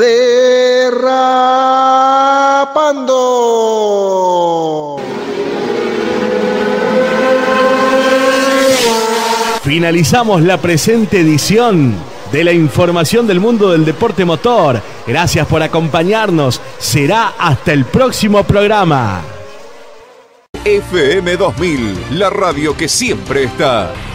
C: Derrapando.
B: Finalizamos la presente edición de la información del mundo del deporte motor. Gracias por acompañarnos. Será hasta el próximo programa.
A: F M dos mil, la radio que siempre está.